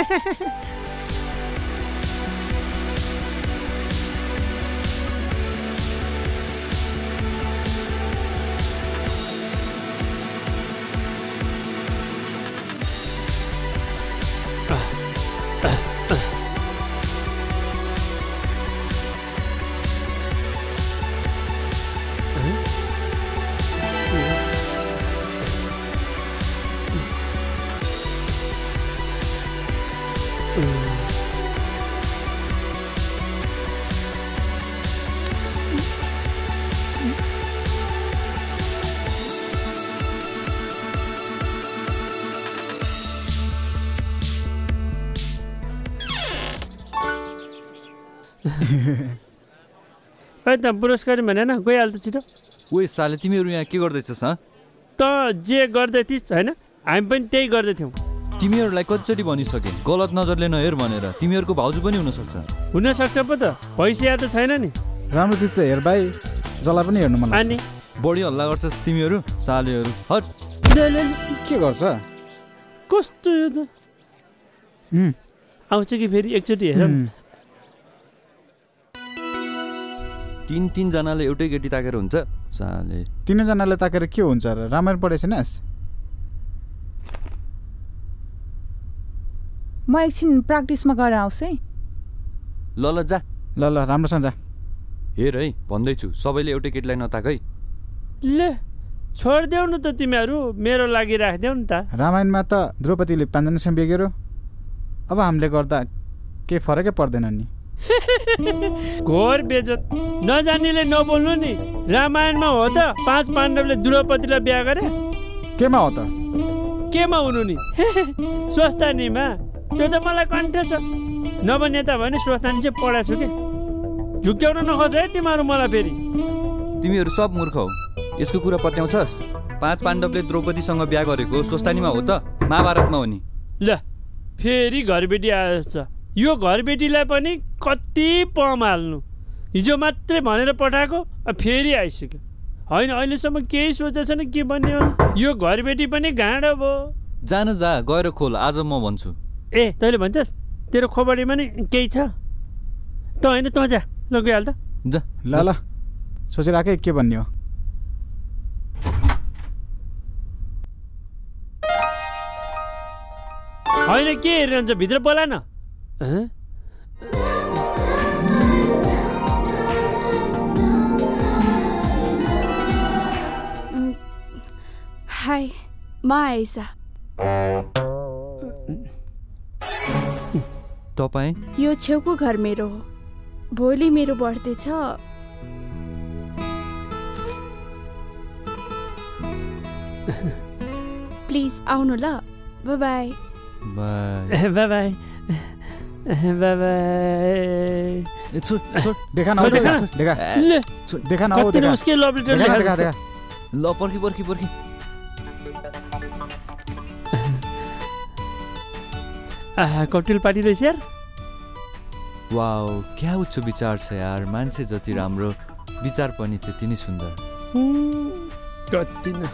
त पुरस्कार भने न गइहाल्छ छिटो ओइ साले तिमीहरू यहाँ के गर्दैछस् त जे गर्दै थिइस् होइन हामी पनि त्यही गर्दै थियौँ तिमीहरूलाई कतिचोटि भनिसके गलत नजरले नहेर भनेर तिमीहरूको भाउजू पनि हुनसक्छ हुनसक्छ पो त पैसा त छैन नि राम्रो चिज त हेर भाइ जसलाई पनि हेर्नु मन अनि बढी हल्ला गर्छस् तिमीहरू सालेहरू हट के गर्छ कस्तो यो त आउँछ कि फेरि एकचोटि हेर तीन जनाले एउटै केटी ताकेर हुन्छ साले तीनजनाले ताकेर के हुन्छ र रामायण पढेछैनस् म एकछिन प्र्याक्टिसमा गरेर आउँछु है ल जा ल राम्रोसँग जा हेर है भन्दैछु सबैले एउटै केटीलाई नताक है ले छोडिदेऊ न त तिमीहरू मेरो लागि राखिदेऊ नि त रामायणमा त द्रौपदीले 5 जनासँग बिहे गर्यो अब हामीले गर्दा केही फरकै पर्दैन नि घोर बेजत नजान्नेले नबोल्नु नि रामायणमा हो त 5 पाण्डवले द्रौपदीलाई बिहा गरे केमा हो त केमा हुनु नि स्वस्थानीमा त्यो त मलाई कन्ठ छ नभने त भने स्वस्थानी चाहिँ पढाएको छु कि झुक्क्याउन नखोज है तिमीहरू मलाई फेरि तिमीहरू सब मूर्ख हौ यसको कुरा पत्याउँछस् 5 पाण्डवले द्रौपदीसँग बिहा गरेको स्वस्थानीमा हो त महाभारतमा हो नि ल फेरि घरबेटी आएछ यो घरबेटीलाई पनि कति पम हाल्नु हिजो मात्रै भनेर पठाएको फेरि आइसक्यो होइन अहिलेसम्म केही सोचेको छैन के भन्ने होला यो घरबेटी पनि गाँडो भयो जान जा गएर खोल आज म भन्छु ए तैँले भन्छस् तेरो खोपडीमा नि केही छ त होइन त जा ल गइहाल त जा ल सोचिराखे के भन्ने हो होइन के हेरिरहन्छ भित्र बोला न हाई म आइसा तपाईँ यो छेउको घर मेरो हो भोलि मेरो बर्थडे छ प्लिज आउनु ल बाई बाई बाई बाई ल पर्खी कप्टिल पार्टी रहेछ यार। वाउ, क्या उच्च विचार छ यार। मान्छे जति राम्रो विचार पनि त्यति नै सुन्दर। कति न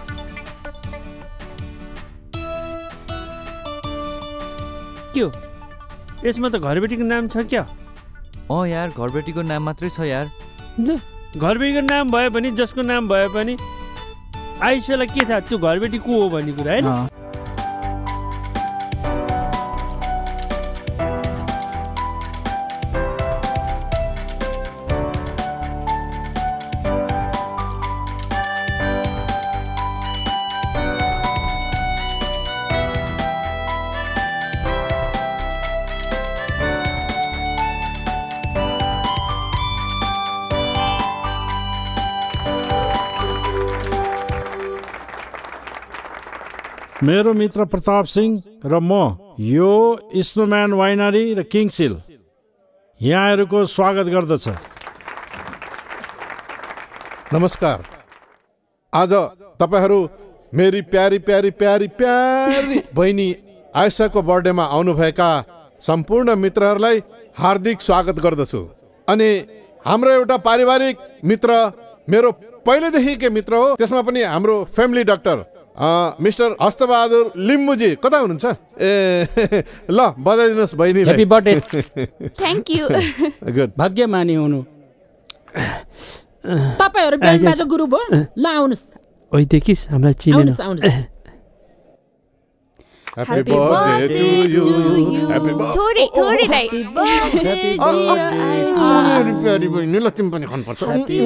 के हो यसमा त घरबेटीको नाम छ क्या? यार घरबेटीको नाम मात्रै छ यार। घरबेटीको नाम भए पनि जसको नाम भए पनि आइसलाई के थाहा त्यो घरबेटी को हो भन्ने कुरा होइन। मेरो मित्र प्रताप सिंह र म यो स्नोम्यान वाइनरी र किङसिल यहाँहरूको स्वागत गर्दछ। नमस्कार। आज तपाईहरू मेरी प्यारी प्यारी प्यारी प्यारी बहिनी आयशाको बर्थडेमा आउनुभएका सम्पूर्ण मित्रहरूलाई हार्दिक स्वागत गर्दछु। अनि हाम्रो एउटा पारिवारिक मित्र, मेरो पहिलेदेखिकै मित्र हो, त्यसमा पनि हाम्रो फ्यामिली डाक्टर मिस्टर हस्तबहादुर लिम्बुजी कता हुनुहुन्छ? ल बधाई दिनुहोस् बहिनीलाई। Happy birthday. Thank you. Good. भाग्यमानी हुनु। तपाईहरु बेल बाजा गुरु भो। ल आउनुस्। ओइ देखिस हामीलाई चिनेन। Happy birthday to you. Happy birthday. थोरै लाई। प्यारी बहिनीलाई तिमी पनि खानुपर्छ।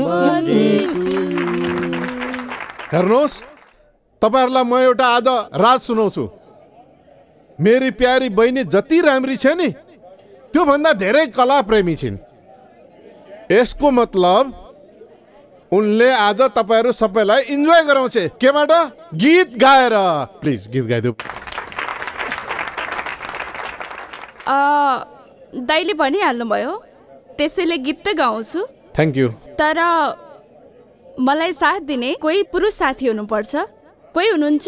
हेर्नुहोस्, तपाईहरुलाई म एउटा आज राज सुनाउँछु। मेरी प्यारी बहिनी जति राम्री छ नि त्यो भन्दा धेरै कला प्रेमी छिन्। यसको मतलब उनले आज तपाईहरु सबैलाई इन्जोय गराउँछे। केबाट? गीत गाएर। प्लिज गीत गाइदेऊ। दाइले भनिहाल्नु भयो, त्यसैले गीत त गाउँछु। Thank you. तर मलाई साथ दिने कोही पुरुष साथी हुनुपर्छ। कोही हुनुहुन्छ?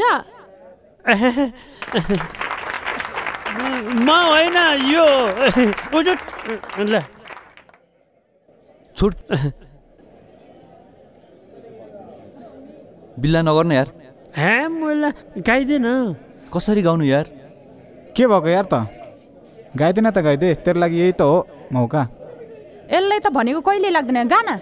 म होइन यो ल छोड। बिल्ला नगर्नु यार। मलाई गाइदेन। कसरी गाउनु यार? के भएको यार त? गाइदेन त गाइदे, तेरो लागि यही त हो मौका। यसलाई त भनेको कहिले लाग्दैन, गाना।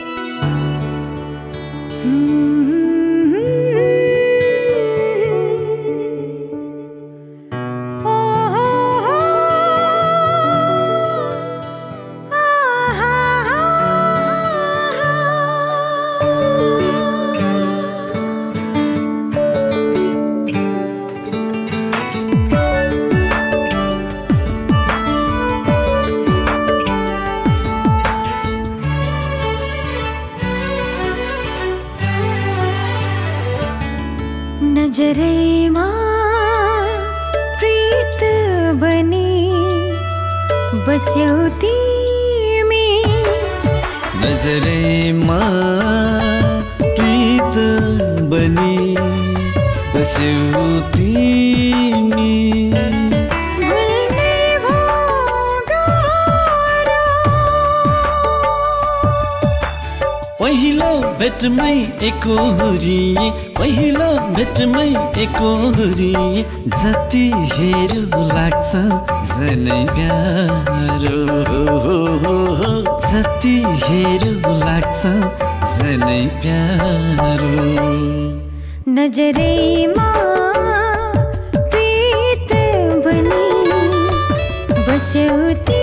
नजरेमा प्रीत बनी बस्यौ तिमी। नजरेमा प्रीत बनी बस्यौ तिमी। पहिलो भेटमै एकोहोरिए, पहिलो भेटमै एकोहोरिए, जति हेरो लाग्छ जनै प्यारो, जति हेरो लाग्छ जनै प्यारो। नजरेमा प्रीत बनी बस्यौ तिमी।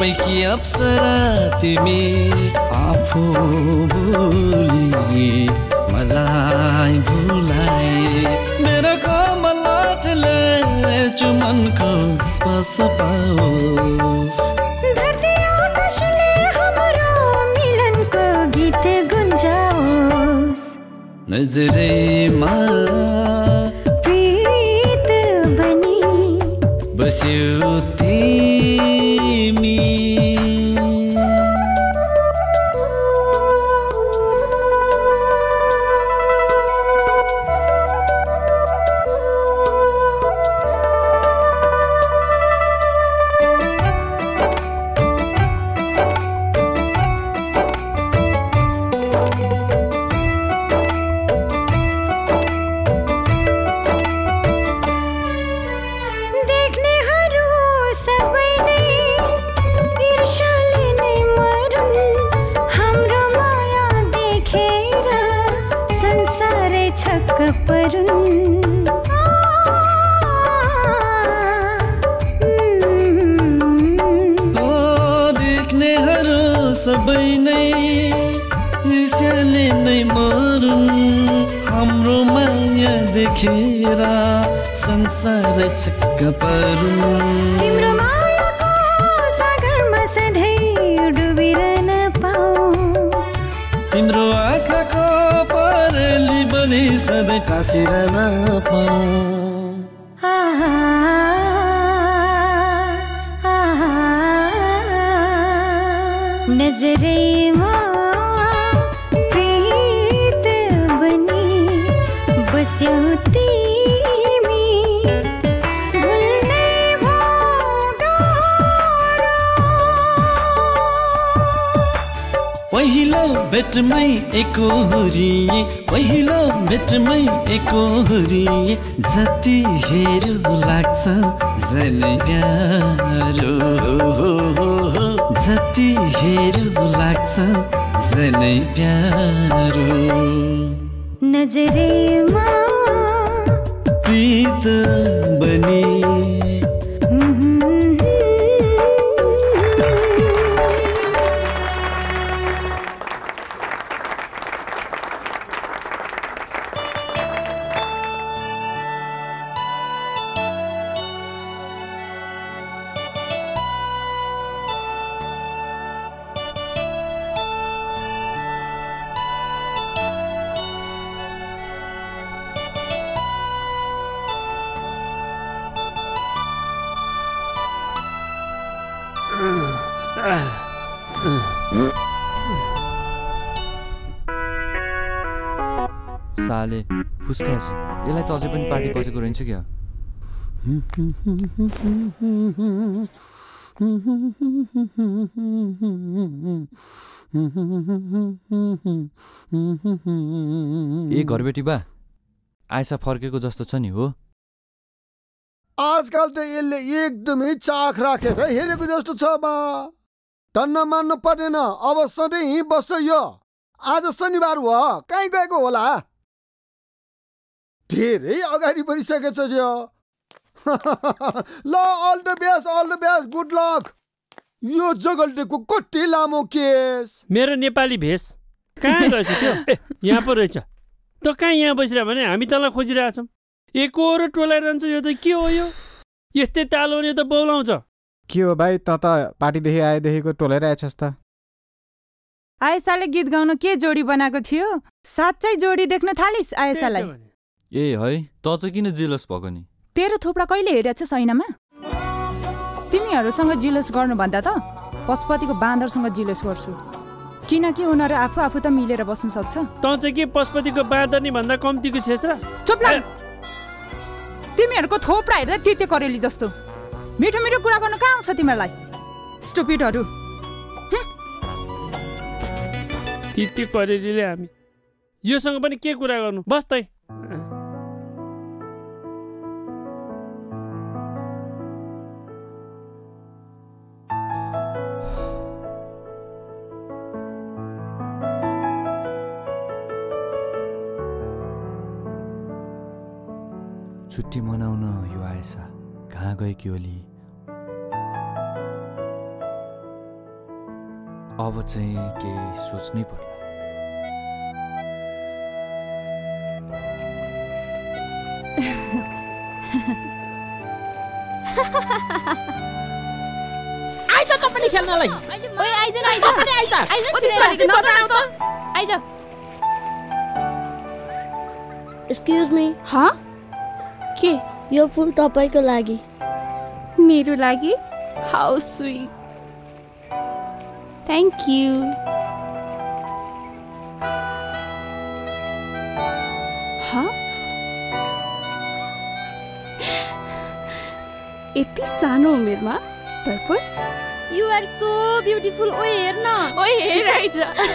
पैकी अप्सरा तिमी आफू भुली मलाई भुलाए मेरो कमलले चुमनको स्पर्श पाओस् धरती आकाशले हाम्रो मिलनको गीत गुन्जाओस् नजरैमा प्रीत बनी बस्यो तिमी सबै नै ईर्ष्याले नै मरुन् हाम्रो माया देखेर संसार छक्क परुन् तिम्रो मायाको सागरमा सधैँ डुबिरहन पाऊ तिम्रो आँखाको परेली बनि सधैँ टाँसिरहन पाऊ नजरेमा प्रीत बनी बस्यौ तिमी भुल्नै भो गाह्रो पहिलो भेटमै एकोहोरिए पहिलो भेटमै एकोहोरिए जति हेरो लाग्छ झनै प्यारो जति हेरो लाग्छ झनै प्यारो नजरेमा प्रीत बनी साले फुस्कास यसलाई त अझै पनि पार्टी बसेको रहन्छ क्या ए घरबेटी बा आयसा फर्केको जस्तो छ नि हो आजकल त यसले एकदमै चाख राखेर हेरेको जस्तो छ बा टन्न मान्नु पर्दैन अब सधैँ यहीँ बस्छ यो आज शनिबार हो कहीँ गएको होला धेरै अगाडि बढिसकेछ यो ल all the best good luck यो जगल्टेको कति लामो केस मेरो नेपाली भेष कहाँ गएछ त्यो यहाँ पो रहेछ त कहाँ यहाँ बसिरह भने हामी तँलाई खोजिरहेछौँ एकहोरो टोलाइरहन्छ यो त के हो यो यस्तै तालो नि त बोलाउँछ के हो भाइ त पार्टीदेखि आएदेखिको टोलाइरहेछस् त आयसाले गीत गाउन के जोडी बनाएको थियो साँच्चै जोडी देख्न थालिस् आयसालाई ए है त चाहिँ किन जेलस भएको नि तेरो थोप्रा कहिले हेरेछ छैनमा तिमीहरूसँग जिलस गर्नुभन्दा त पशुपतिको बाँदरसँग जिलस गर्छु किनकि उनीहरू आफू त मिलेर बस्न सक्छ त चाहिँ के पशुपतिको बाँदर नि भन्दा कम्तीको छेछ र चुप न तिमीहरूको थोप्रा हेर्दा तिते करेली जस्तो मिठो मिठो कुरा गर्नु कहाँ आउँछ तिमीहरूलाई स्टुपिडहरू तिते करेलीले हामी योसँग पनि के कुरा गर्नु बस तै छुट्टी मनाउन यो आएसा कहाँ गएकी ओली अब चाहिँ के सोच्नै पर्ला। आइज त पनि खेल्नलाई। ओइ आइज न आइज पनि आइज। आइज। Excuse me. हाँ के यो फुल तपाईको लागि। मेरो लागि? How sweet. Thank you. हाँ यति सानो उमेरमा purpose? You are so beautiful. ओइ हेर न। ओइ हेर आइज।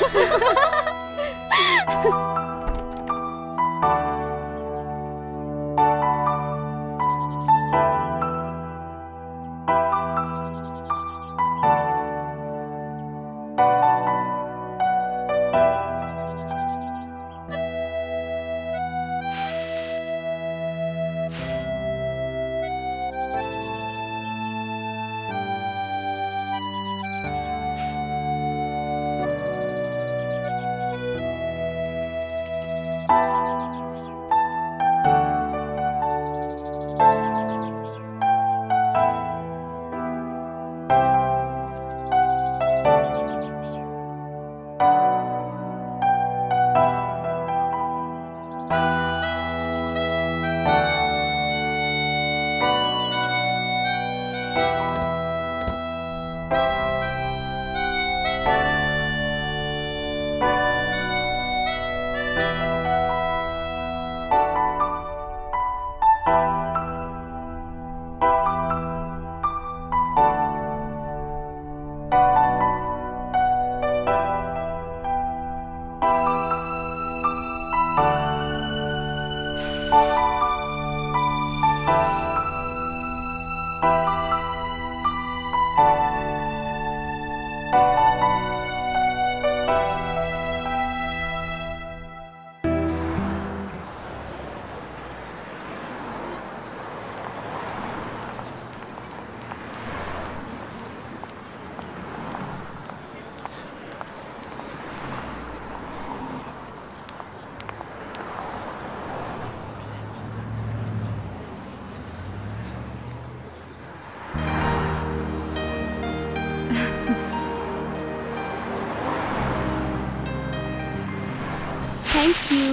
Thank you.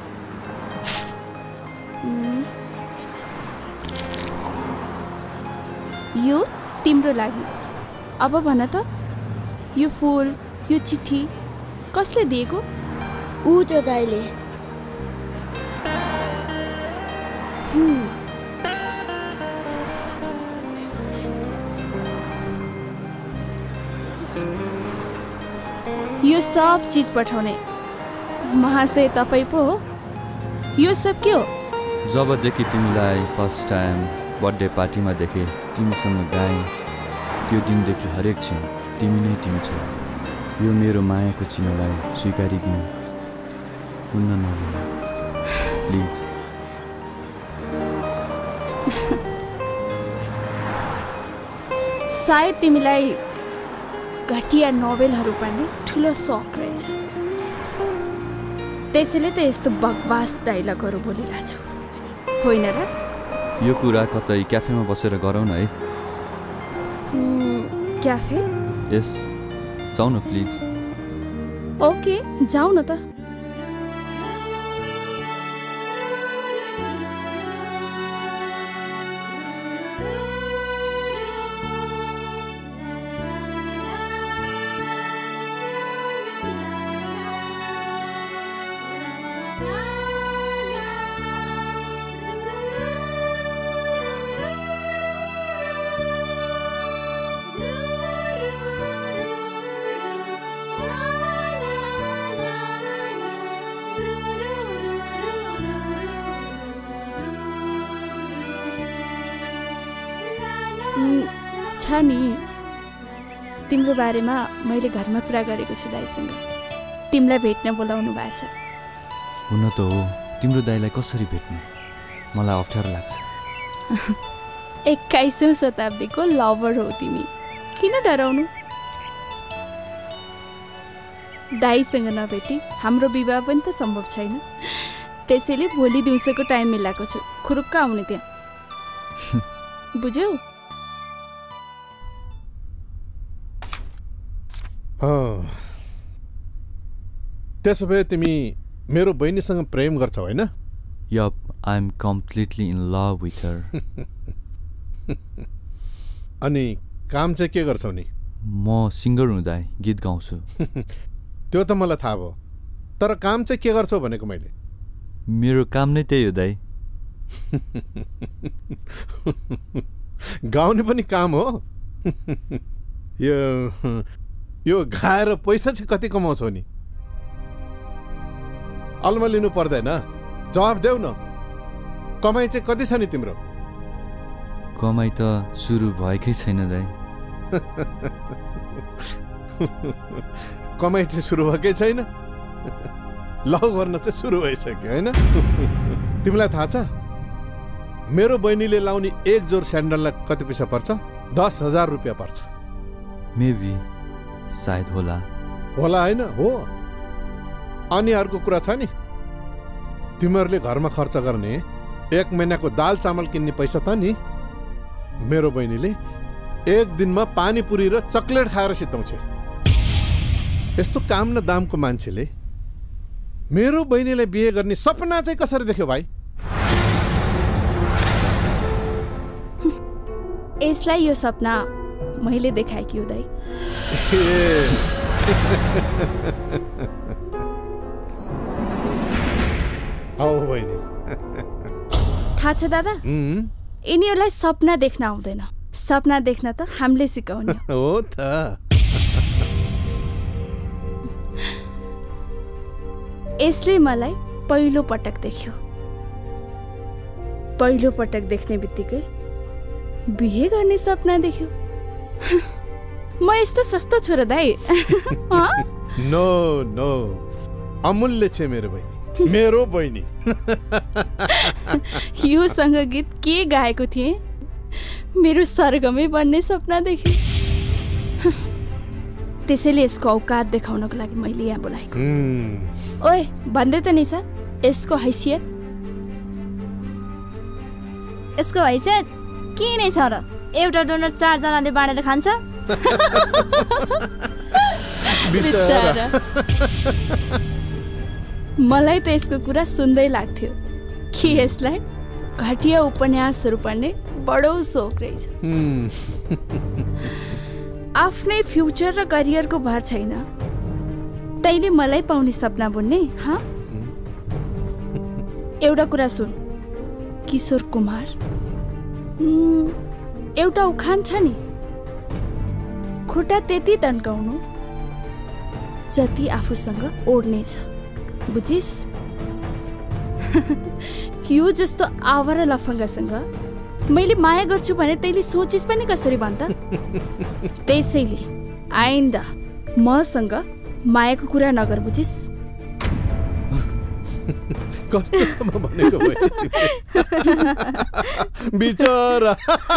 यो तिम्रो लागि। अब भन त यो फुल यो चिठी कसले दिएको? ऊ त्यो दाइले। यो सब चीज पठाउने महाशय तपाईँ पो हो? यो सब के हो? जबदेखि तिमीलाई फर्स्ट टाइम बर्थडे पार्टीमा देखेँ, तिमीसँग गाएँ, त्यो दिनदेखि हरेक क्षण तिमी नै तिमी छौ। यो मेरो मायाको चिन्हलाई स्वीकारिदिनु हुन्न नहुनु प्लिज। सायद तिमीलाई घटिया नोभेलहरू पढ्ने ठुलो सौक रहेछ, त्यसैले त यस्तो बकवास डायलगहरू बोलिरहेछु, होइन र? यो कुरा कतै क्याफेमा बसेर गरौँ न है। क्याफे? यस, जाऊ न प्लिज। ओके, जाऊ न त। छ नि, तिम्रो बारेमा मैले घरमा कुरा गरेको छु दाइसँग, तिमीलाई भेट्न बोलाउनु भएको छ। हुन त हो, तिम्रो दाइलाई कसरी भेट्नु मलाई अप्ठ्यारो लाग्छ। 21औं शताब्दीको लभर हो तिमी, किन डराउनु? दाईसँग नभेटी हाम्रो विवाह पनि त सम्भव छैन। त्यसैले भोलि दिउँसोको टाइम मिलाएको छु, खुरुक्क आउने त्यहाँ। बुझ्यौ? त्यसो भए तिमी मेरो बहिनीसँग प्रेम गर्छौ हैन? Yup, I'm completely in love with her. अनि काम चाहिँ के गर्छौ नि? म सिङ्गर हुँदा गीत गाउँछु। त्यो त मलाई थाहा भयो, तर काम चाहिँ के गर्छौ भनेको मैले। मेरो काम नै त्यही हो दाइ। गाउने पनि काम हो। यो गाएर पैसा चाहिँ कति कमाउँछौ नि? अलमा लिनु पर्दैन, जवाफ देऊ न। कमाइ चाहिँ कति छ नि तिम्रो? कमाइ त सुरु भएकै छैन दाइ। कमाइ चाहिँ सुरु भएकै छैन, लौ गर्न चाहिँ सुरु भइसक्यो हैन? तिमीलाई थाहा छ मेरो बहिनीले लाउने एक जोर स्यान्डललाई कति पैसा पर्छ? 10,000 रुपियाँ पर्छ। मेबी, सायद होला। होला हैन? हो। अनि अर्को कुरा छ नि, तिमीहरूले घरमा खर्च गर्ने 1 महिनाको दाल चामल किन्ने पैसा त नि मेरो बहिनीले 1 दिनमा पानीपुरी र चकलेट खाएर सिद्धाउँछ। यस्तो काम न दामको मान्छेले मेरो बहिनीलाई बिहे गर्ने सपना चाहिँ कसरी देख्यो भाइ? यसलाई यो सपना मैले देखाएकी हो दाइ। आओ बहिनी। थाहा छ दादा, यिनीहरूलाई सपना देख्न आउँदैन, सपना देख्न त हामीले सिकाउने हो त। यसले मलाई पहिलो पटक देख्यो। पहिलो पटक देख्ने बित्तिकै बिहे गर्ने सपना देख्यो। म यस्तो सस्तो छु र दाइ? नो नो, अमूल्य छ मेरो बहिनी, मेरो बहिनी। योसँग गीत के गाएको थिएँ, मेरो स्वर्गमै बन्ने सपना देखेँ। त्यसैले यसको औकात देखाउनको लागि मैले यहाँ बोलाएको। ओए भन्दै त निसा, यसको हैसियत? यसको हैसियत के नै छ र? एउटा डोनर 4 जनाले बाँडेर खान्छ। बिचारा। मलाई त यसको कुरा सुन्दै लाग्थ्यो कि यसलाई घटिया उपन्यासहरू पढ्ने बडो सोख रहेछ। आफ्नै फ्युचर र करियरको भर छैन, तैँले मलाई पाउने सपना बुन्ने? हाँ, एउटा कुरा सुन, किशोर कुमार एउटा उखान छ नि, खुट्टा त्यति तन्काउनु जति आफूसँग ओड्ने छ, बुझिस? यो जस्तो आवारा लफङ्गासँग मैले माया गर्छु भने तैँले सोचिस पनि कसरी भन् त? त्यसैले आइन्दा मसँग मायाको कुरा नगर, बुझिस? कस्तोसम्म भनेको बिचरा।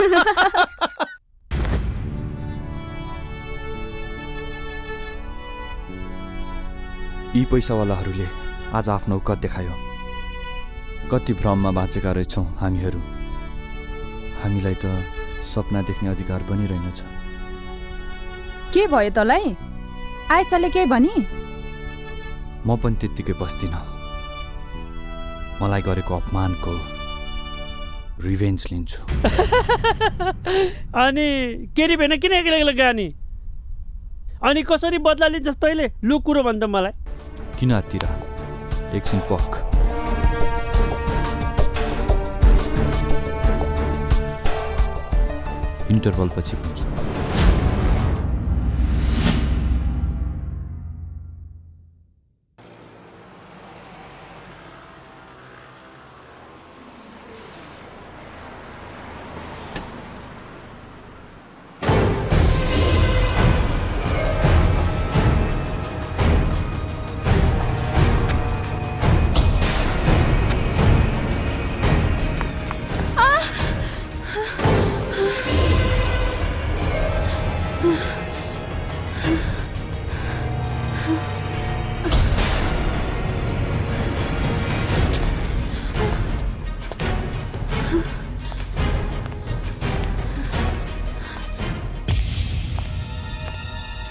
यी पैसावालाहरूले आज आफ्नो औकात देखायो। कति भ्रममा बाँचेका रहेछौँ हामीहरू। हामीलाई त सपना देख्ने अधिकार पनि रहेनछ। के भयो तँलाई? आयसाले के भनी? म पनि त्यत्तिकै बस्दिनँ। मलाई गरेको अपमानको रिभेन्ज लिन्छु। अनि केरी भेन किन एक्लै एक्लै गानी? अनि कसरी बदला लिन्छस् तैँले? लु कुरो भन् त मलाई। किन हत्तिरा? एकछिन पक। इन्टरभल पछि भन्छु।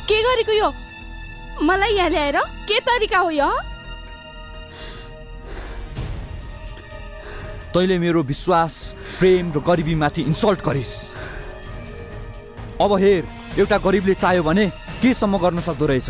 के गरेको यो मलाई यहाँ ल्याएर के तरिका हो यो तैँले मेरो विश्वास प्रेम र गरिबीमाथि इन्सल्ट गरिस् अब हेर एउटा गरिबले चाह्यो भने केसम्म गर्न सक्दो रहेछ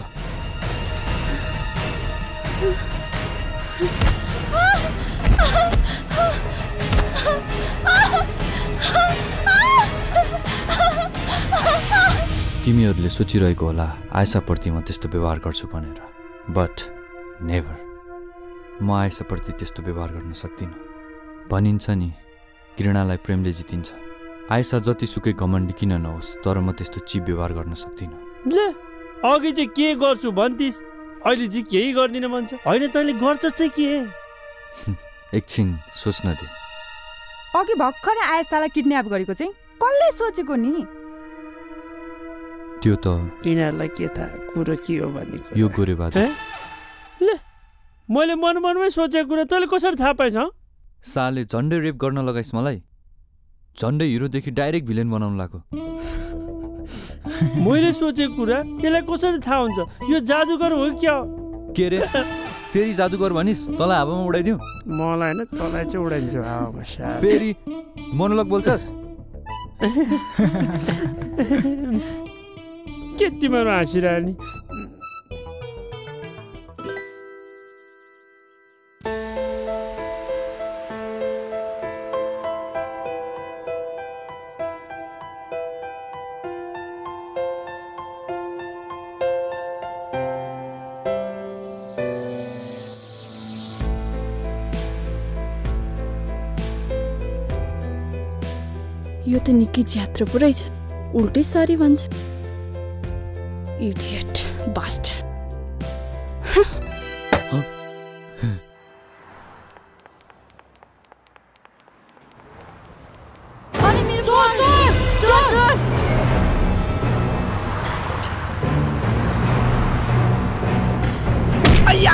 तिमीहरूले सोचिरहेको होला आयसाप्रति म त्यस्तो व्यवहार गर्छु भनेर बट नेभर म आयसाप्रति त्यस्तो व्यवहार गर्न सक्दिनँ भनिन्छ नि घृणालाई प्रेमले जितिन्छ आयसा जतिसुकै घमण्डी किन नहोस् तर म त्यस्तो चिप व्यवहार गर्न सक्दिनँ ले अघि चाहिँ के गर्छु भन्थिस् अहिले चाहिँ केही गर्दिन भन्छ होइन तैँले गर्छ चाहिँ के एकछिन सोच्न दे अघि भर्खरै आयसालाई किडन्याप गरेको चाहिँ कसले सोचेको नि त्यो त यिनीहरूलाई के थाहा कुरो के हो भन्ने यो गोरेबाज ले मैले मनमनमै सोचेको कुरा तैँले कसरी थाहा पाइछ साले झन्डै रेप गर्न लगाइस् मलाई झन्डै हिरोदेखि डाइरेक्ट भिलेन बनाउनु लाग्यो मैले सोचेको कुरा त्यसलाई कसरी थाहा हुन्छ यो जादुगर हो क्या के रे फेरि जादुगर भनिस् तँलाई हावामा उडाइदिउँ मलाई होइन तँलाई चाहिँ उडाइदिन्छु हावामा फेरि मोनोलग बोल्छस् के तिमीहरू हाँसिरह नि यो त निकै ज्यात्रो पो रहेछ उल्टै सरी भन्छ इडियट बास्टर्ड अरे मेरो चोर चोर चोर अय्या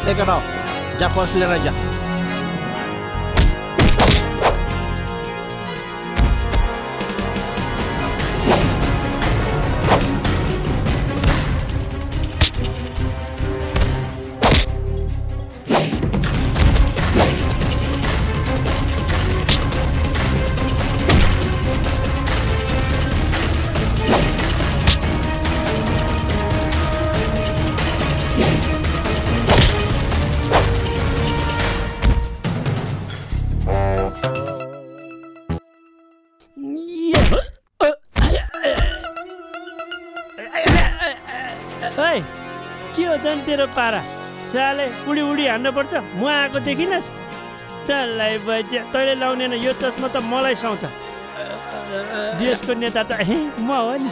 लेकर आओ, जा पर्स लेकर जा। तेरो पारा साले उडी उडी हान्नु पर्छ। म आएको देखिनस् तँलाई बज्या तैँले लाउने यो चस्मा त मलाई सुहाउँछ। देशको नेता त म हो नि।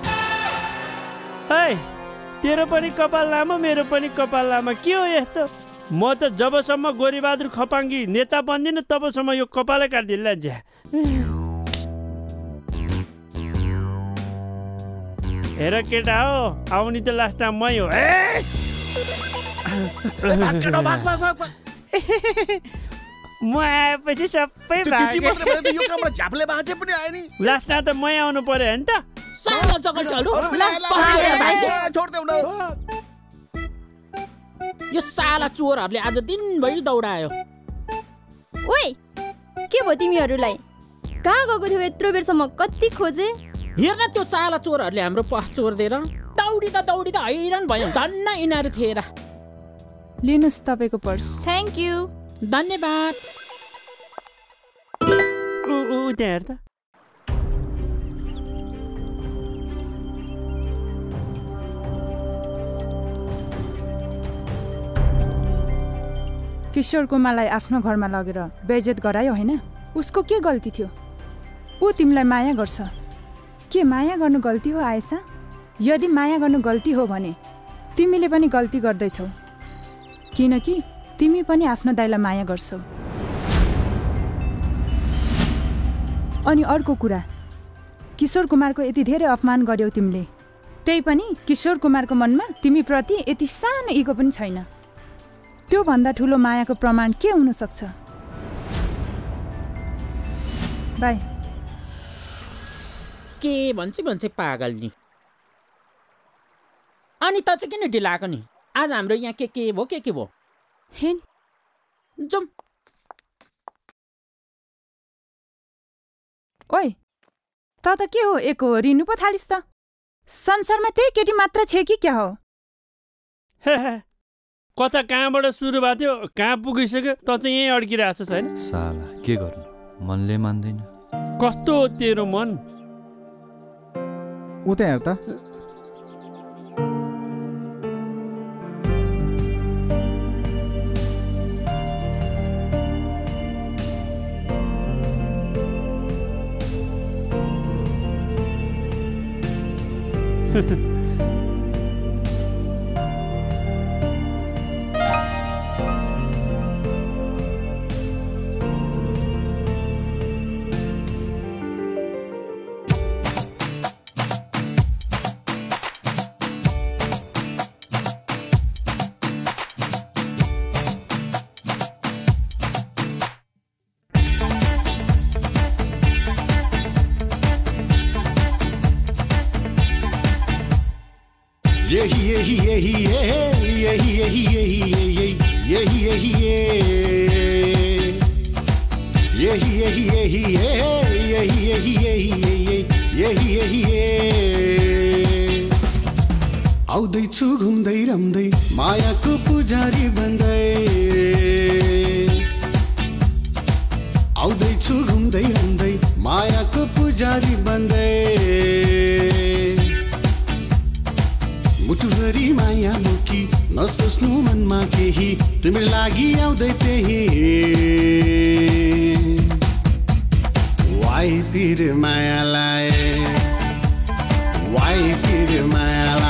है तेरो पनि कपाल लामो मेरो पनि कपाल लामो के हो यस्तो? म त जबसम्म गोरीबहादुर खपाङ्गी नेता बन्दिनँ तबसम्म यो कपालै काटिदिल्ला ज्या। हेर केटा हो आउने त लास्ट टाइम मै हो। म आएपछि सबै लास्टमा त मै आउनु पर्यो नि त। यो साला चोरहरूले आज दिनभरि दौडायो। ओइ के भयो तिमीहरूलाई? कहाँ गएको थियो यत्रो बेरसम्म? कति खोजे? हेर्न त्यो साला चोरहरूले हाम्रो पस चोर्दिएर दौडिँदा हैरान भयो। धन्न यिनीहरू थिएर। लिनुहोस् तपाईँको पर्स। Thank you. धन्यवाद। त्यहाँ हेर त। किशोर कुमारलाई आफ्नो घरमा लगेर बेइज्जत गरायो होइन? उसको के गल्ती थियो? ऊ तिमीलाई माया गर्छ। के माया गर्नु गल्ती हो आएसा? यदि माया गर्नु गल्ती हो भने तिमीले पनि गल्ती गर्दैछौ, किनकि तिमी पनि आफ्नो दाइलाई माया गर्छौ। अनि अर्को कुरा, किशोर कुमारको यति धेरै अपमान गर्यौ तिमीले, त्यही पनि किशोर कुमारको मनमा तिमीप्रति यति सानो इगो पनि छैन। त्यो भन्दा ठुलो मायाको प्रमाण के हुन सक्छ? बाई। के भन्छ पागल नि। अनि त चाहिँ किन ढिलाएको नि? आज हाम्रो यहाँ के भयो? हेन जाउँ। ओइ त के हो एको रिनु पो थालिस् त? संसारमा त्यही केटी मात्र छ कि क्या हो? कता कहाँबाट सुरु भएको थियो कहाँ पुगिसक्यो त चाहिँ यहीँ अड्किरहेको छ छैन? साला के गर्नु, मनले मान्दैन। कस्तो हो तेरो मन? उता हेर त। आउँदैछु घुम्दै रम्दै मायाको पुजारी बन्दै, आउँदैछु घुम्दै रम्दै मायाको पुजारी बन्दै, मुटुभरि माया मुकी नसोच्नु मनमा केही, तिम्रो लागि आउँदै त्यही। वाइ पिर मायालाई, वाइ पिर मायालाई।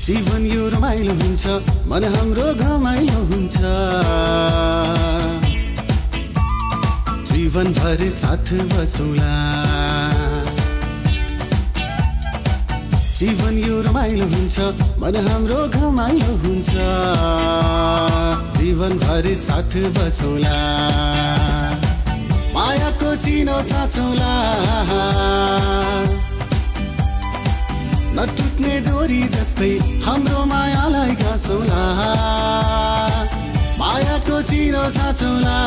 जीवन यो रमाइलो हुन्छ मन हाम्रो घमाइलो हुन्छ जीवन भरि साथ बसौला जीवन यो रमाइलो हुन्छ मन हाम्रो घमाइलो हुन्छ जीवन भरि साथ बसौला मायाको चिनो साँचौला नटुट्ने डोरी जस्तै हाम्रो मायालाई गाँसौला मायाको चिनो साँचौला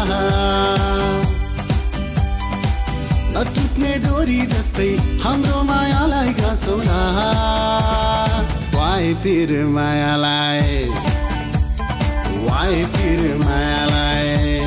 नटुट्ने डोरी जस्तै हाम्रो मायालाई गाँसौला वाइ पिर मायालाई वाइ पिर मायालाई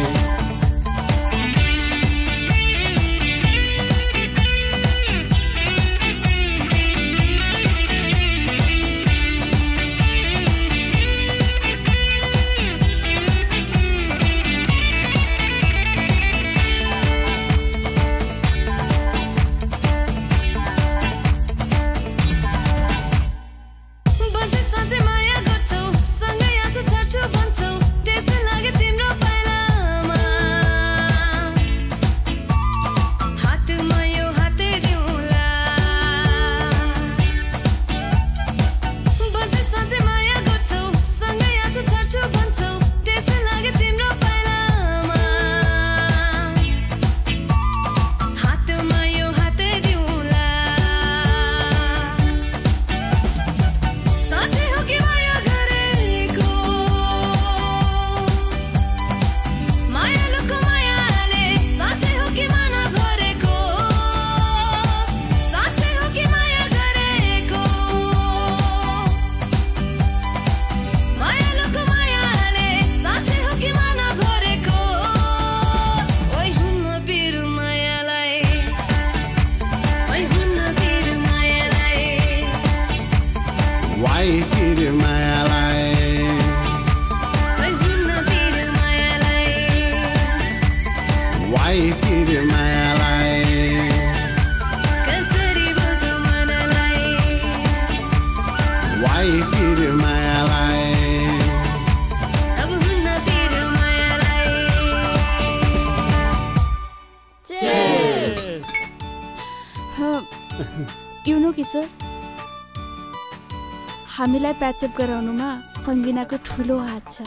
हामीलाई प्याचअप गराउनुमा सङ्गिनाको ठुलो हात छ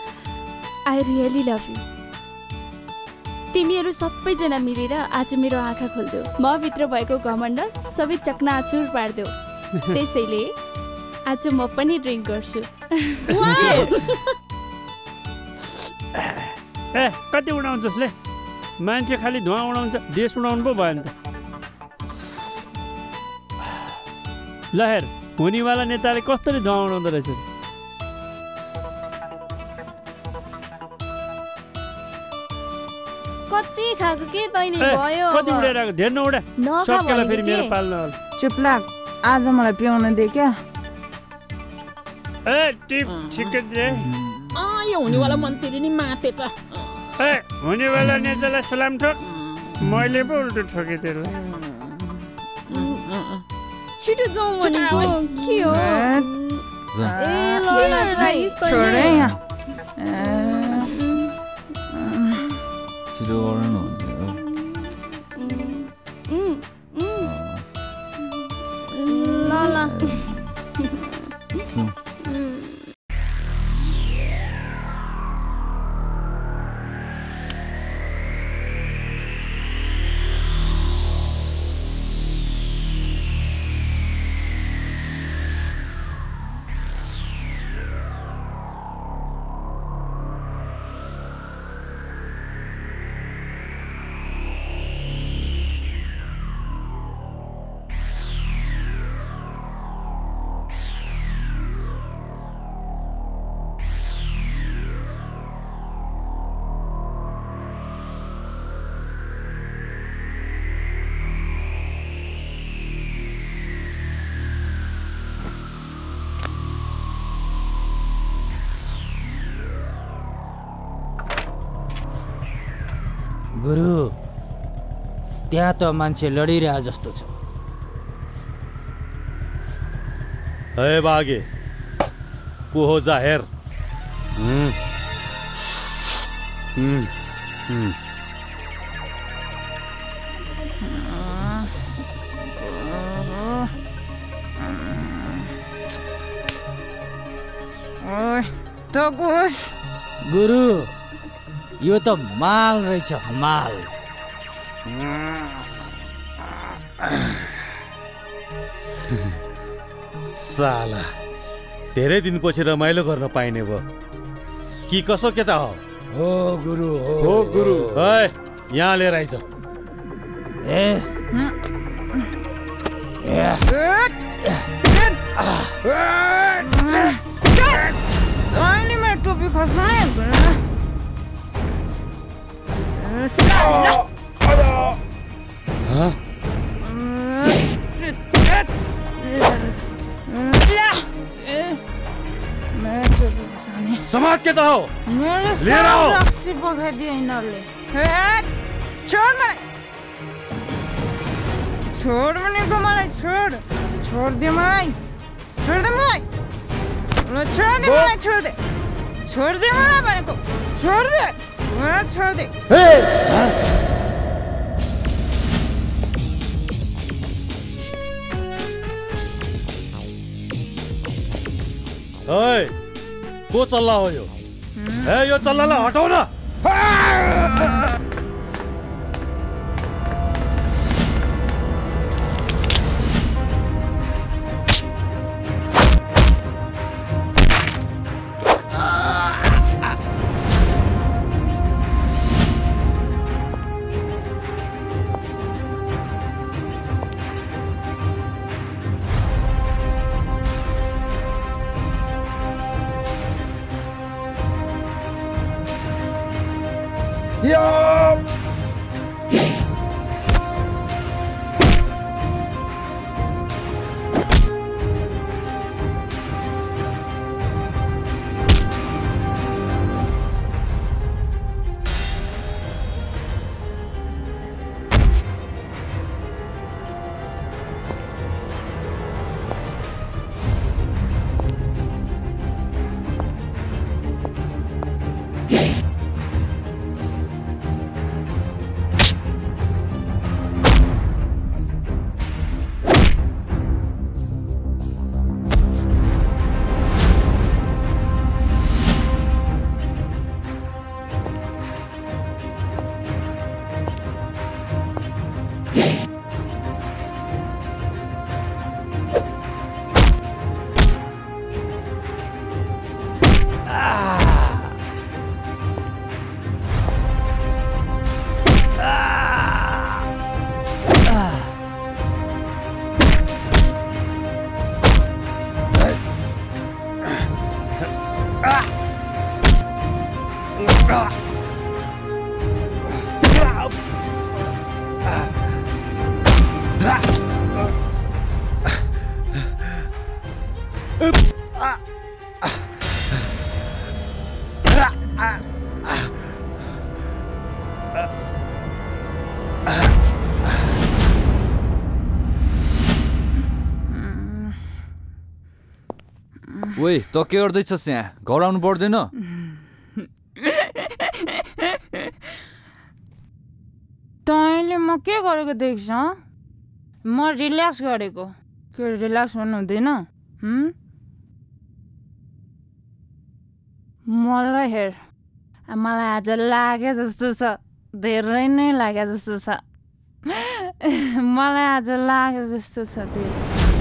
आई रियली लभ यु तिमीहरू सबैजना मिलेर आज मेरो आँखा खोल्देऊ म भित्र भएको घमण्ड सबै चकनाचुर पार्देऊ त्यसैले आज म पनि ड्रिङ्क गर्छु ए कति उडाउँछस् ले मान्छे खालि धुवा उडाउँछ देश उडाउनु पो भयो नि त लहेर हुनेवाला नेताले कसरी धुवा उडाउँदो रहेछ कति खाएको के तैँले भयो कति उडेर आएको धेर नउडा सबैलाई फेरि मेरो पाल्न होला चुप लाग आज मलाई पिउन दे क्या ए टिप ठिकै दे यो हुनेवाला मन्त्री नि मातेछ ए हुनेवाला नेतालाई सलाम ठोक मैले पो उल्टो ठोके त्यसलाई छिटो जाउँ भनेको के हो ए ल छिटो गर्नु गुरु त्यहाँ त मान्छे लडिरहे जस्तो छ ए बागे को हो जाहिर गुरु यो त माल रहेछ माल। साला धेरै दिनपछि रमाइलो गर्न पाइने भयो कि कसो केटा हो? हो गुरु हो गुरु। है यहाँ लिएर आइज। मेरो टोपी खसाए समाज के त हो मेरो लिएर आओ। रक्सी पखाइदियो यिनीहरूले। छोड मलाई, छोड भनेको मलाई, छोड छोडिदियो मलाई, छोडिदियो मलाई, छोडिदियो मलाई, छोडिदियो छोडिदियो मलाई भनेको, छोडिदियो छोडिदियो। को चल्ला हो यो? यो चल्लालाई हटाउ न। ओइ त के गर्दैछस् यहाँ? घर आउनु पर्दैन? तैँले म के गरेको देख्छ? म रिल्याक्स गरेको। के रिल्याक्स गर्नु हुँदैन? मलाई हेर, मलाई आज लागे जस्तो छ, धेरै नै लागे जस्तो छ। मलाई आज लागे जस्तो छ धेरै।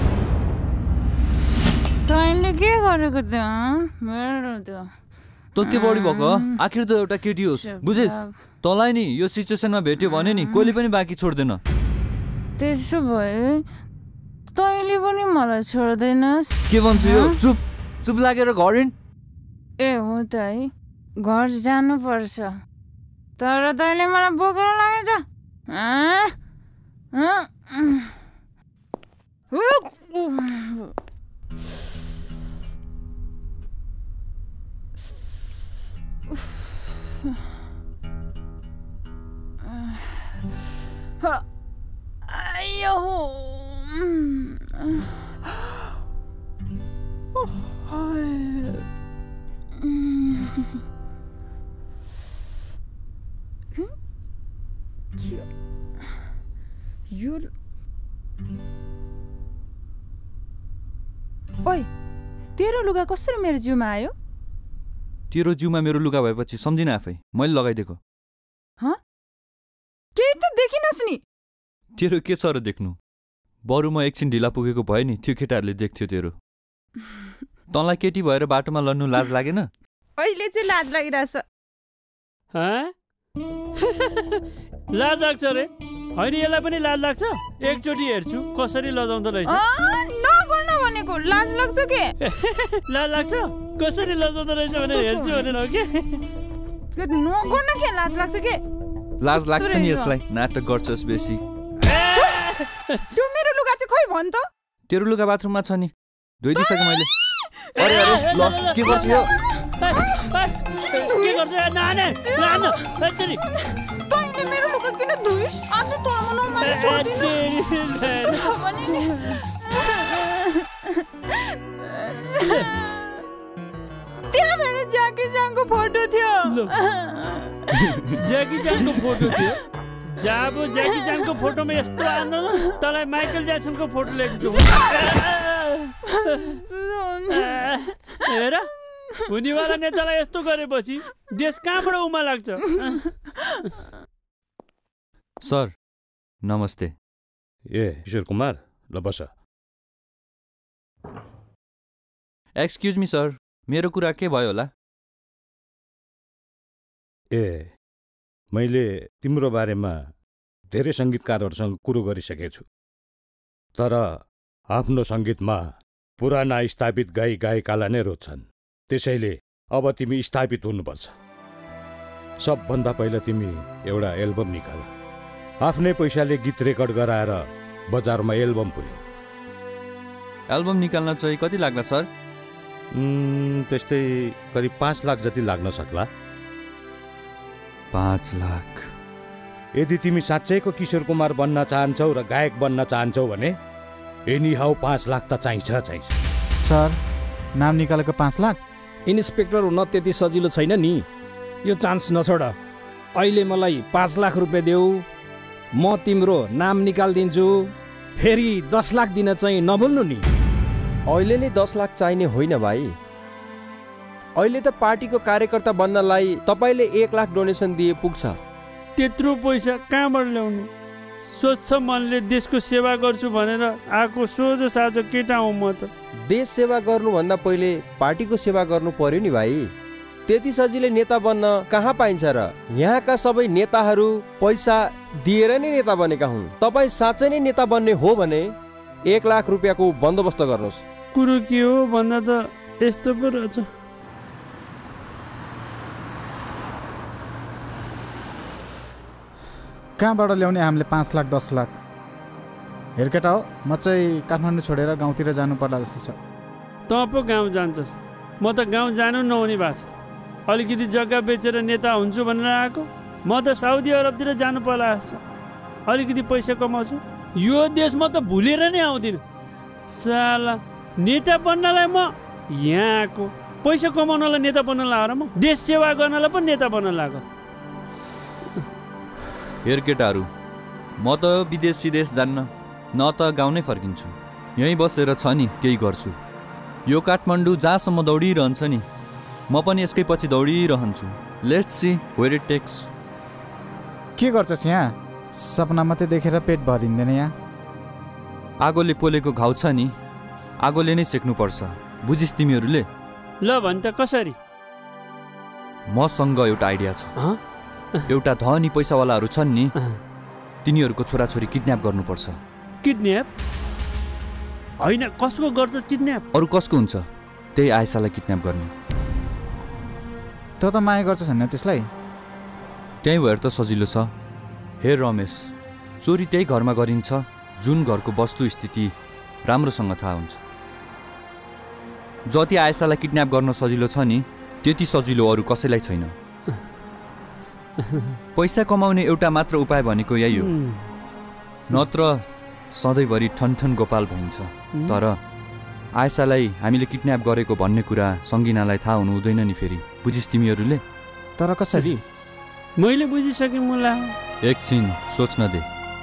तैँले के गरेको त्यो? मेरो त्यो त के बढी भएको? आखिर त एउटा केटी होस्, बुझेस्? तँलाई नि यो सिचुएसनमा भेट्यो भने नि कोहीले पनि बाँकी छोड्दैन। त्यसो भए तैँले पनि मलाई छोड्दैनस्? के भन्छु यो? चुप चुप लागेर घर हिँड। ए हो त है, घर जानुपर्छ। तर तैँले मलाई बोकेर लागेछ। ओइ तेरो लुगा कसरी मेरो जिउमा आयो? तेरो जिउमा मेरो लुगा भएपछि सम्झिन आफै मैले लगाइदिएको। केही त देखिनस् नि। तेरो के छ र देख्नु? बरु म एकछिन ढिला पुगेको भए नि त्यो केटाहरूले देख्थ्यो तेरो। तँलाई केटी भएर बाटोमा लड्नु लाज लागेन? अहिले चाहिँ लाज लागिरहेछ। लाज लाग्छ रे? होइन यसलाई पनि लाज लाग्छ? एकचोटि हेर्छु कसरी लजाउँदो रहेछ। नगर्न भनेको लाज लाग्छ के? लाज लाग्छ? कसरी लजाउँदो रहेछ भनेर हेर्छु भनेर हो के? नगर्न के लाज लाग्छ के? लाज लाग्छ नि यसलाई, नाटक गर्छस् बेसी। त्यो मेरो लुगा चाहिँ खोइ भन् त। तेरो लुगा बाथरुममा छ नि, धोइदिसके मैले। अरे ल के गर्छ यो? के गर्छ नाने? नाना तेरी तैँले मेरो लुगा किन धुइस्? आज त मलाई त्यहाँ मेरो ज्याकी चानको फोटो थियो। ज्याकी चानको फोटो थियो? जाबो ज्याकी चानको फोटोमा यस्तो आन्दोलन, तँलाई माइकल ज्याक्सनको फोटो ल्याएको छु। हेर हुनेवाला नेतालाई यस्तो गरेपछि देश कहाँबाट उमा लाग्छ? सर नमस्ते। किशोर कुमार ल बस। एक्सक्युज मी सर, मेरो कुरा के भयो होला? मैले तिम्रो बारेमा धेरै सङ्गीतकारहरूसँग कुरो गरिसकेको छु, तर आफ्नो सङ्गीतमा पुराना स्थापित गायिकालाई नै रोज्छन्। त्यसैले अब तिमी स्थापित हुनुपर्छ। सबभन्दा पहिला तिमी एउटा एल्बम निकाल। आफ्नै पैसाले गीत रेकर्ड गराएर बजारमा एल्बम पुर्यो। एल्बम निकाल्न चाहिँ कति लाग्ला सर? त्यस्तै करिब 5 लाख जति लाग्न सक्ला। 5 लाख? यदि तिमी साँच्चैको किशोर कुमार बन्न चाहन्छौ र गायक बन्न चाहन्छौ भने एनी हाउ 5 लाख त चाहिन्छ। सर नाम निकालेको 5 लाख? इन्सपेक्टर हुन त्यति सजिलो छैन नि। यो चान्स नछोड। अहिले मलाई 5 लाख रुपियाँ देऊ, म तिम्रो नाम निकालिदिन्छु। फेरि 10 लाख दिन चाहिँ नभुल्नु नि। अहिले नै 10 लाख चाहिने होइन भाइ। अहिले त पार्टीको कार्यकर्ता बन्नलाई तपाईँले 1 लाख डोनेसन दिए पुग्छ। त्यत्रो पैसा कहाँबाट ल्याउनु? स्वच्छ मनले देशको सेवा गर्छु भनेर आएको सोझो साझो केटा हुँ म त। देश सेवा गर्नुभन्दा पहिले पार्टीको सेवा गर्नु पर्यो नि भाइ। त्यति सजिलै नेता बन्न कहाँ पाइन्छ र? यहाँका सबै नेताहरू पैसा दिएर नै नेता बनेका हुन्। तपाईँ साँच्चै नै नेता बन्ने हो भने 1 लाख रुपियाँको बन्दोबस्त गर्नुहोस्। कुरो के हो भन्दा त यस्तो पो रहेछ। कहाँबाट ल्याउने हामीले 5 लाख 10 लाख? हेर केटा हो, म चाहिँ काठमाडौँ छोडेर गाउँतिर जानु पर्ला जस्तो छ। तँ पो गाउँ जान्छस्, म त गाउँ जानु नहुने भएको छ। अलिकति जग्गा बेचेर नेता हुन्छु भनेर आएको, म त साउदी अरबतिर जानु पर्ला जस्तो छ। अलिकति पैसा कमाउँछु, यो देशमा त भुलेर नै आउँदिनँ। साला नेता बन्नलाई म यहाँ आएको, पैसा कमाउनलाई नेता बन्न लाग्यो र म देश सेवा गर्नलाई पनि नेता बन्न लाग्यो। हेर केटाहरू, म त विदेश सिदेश जान्न, न त गाउँ नै फर्किन्छु। यहीँ बसेर छ नि केही गर्छु। यो काठमाडौँ जहाँसम्म दौडिरहन्छ नि, म पनि यसकै पछि दौडिरहन्छु। Let's see where it takes. के गर्छस् यहाँ? सपना मात्रै देखेर पेट भरिँदैन यहाँ। आगोले पोलेको घाउ छ नि, आगोले नै सेक्नुपर्छ। बुझिस् तिमीहरूले? ल भन् त कसरी? मसँग एउटा आइडिया छ। एउटा धनी पैसावालाहरू छन् नि, तिनीहरूको छोराछोरी किडन्याप गर्नुपर्छ। किडन्याप? होइन, कसको गर्छ किडन्याप? अरू कसको हुन्छ? त्यही आयसालाई किडन्याप गर्ने। त माया गर्छस् होइन त्यसलाई? त्यही भएर त सजिलो छ। हेर रमेश, चोरी त्यही घरमा गरिन्छ जुन घरको वस्तुस्थिति राम्रोसँग थाहा हुन्छ। जति आयसालाई किडन्याप गर्न सजिलो छ नि, त्यति सजिलो अरू कसैलाई छैन। पैसा कमाउने एउटा मात्र उपाय भनेको यही हो, नत्र सधैँभरि ठनठन गोपाल भइन्छ। तर आयसालाई हामीले किडन्याप गरेको भन्ने कुरा सङ्गिनालाई थाहा हुनु हुँदैन नि फेरि, बुझिस् तिमीहरूले? तर कसरी? मैले बुझिसकेँ मुला। एकछिन सोच्न दे।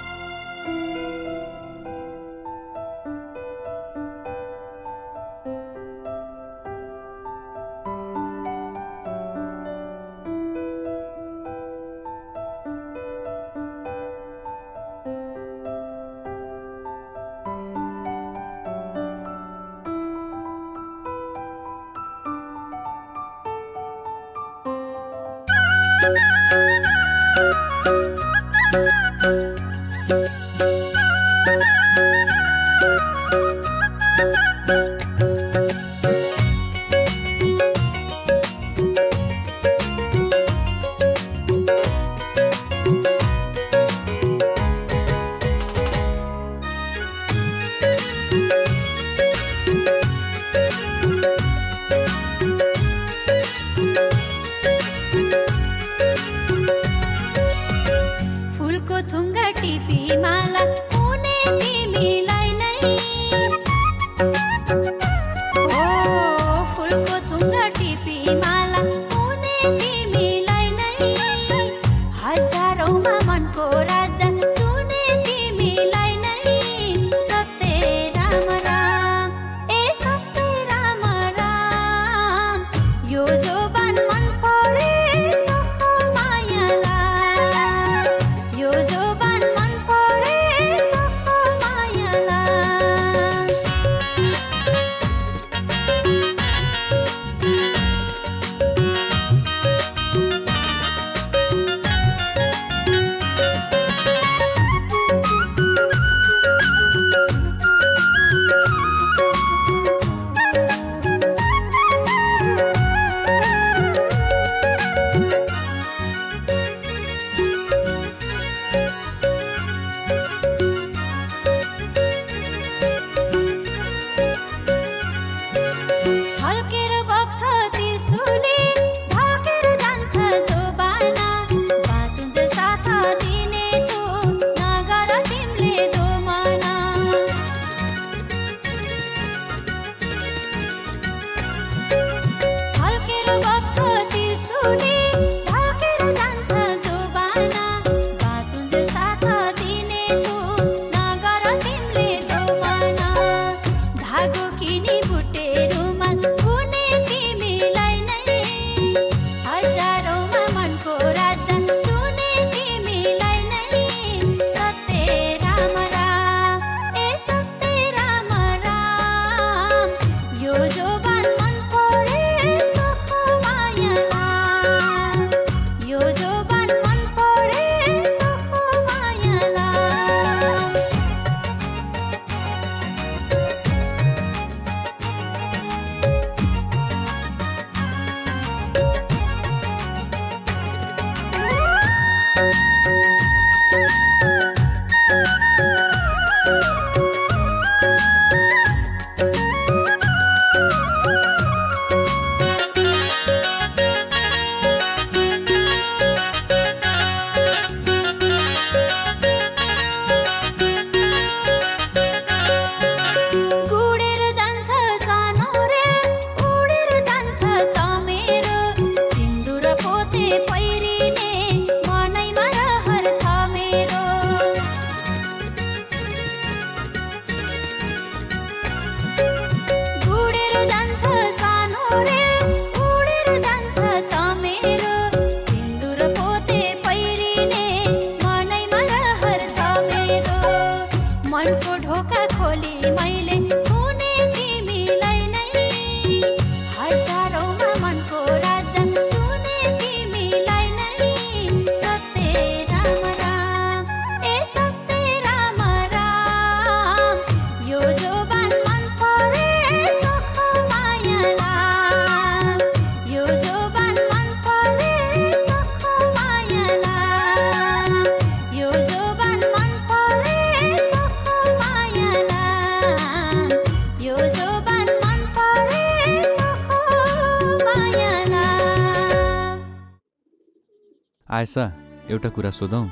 आयसा, एउटा कुरा सोधौँ?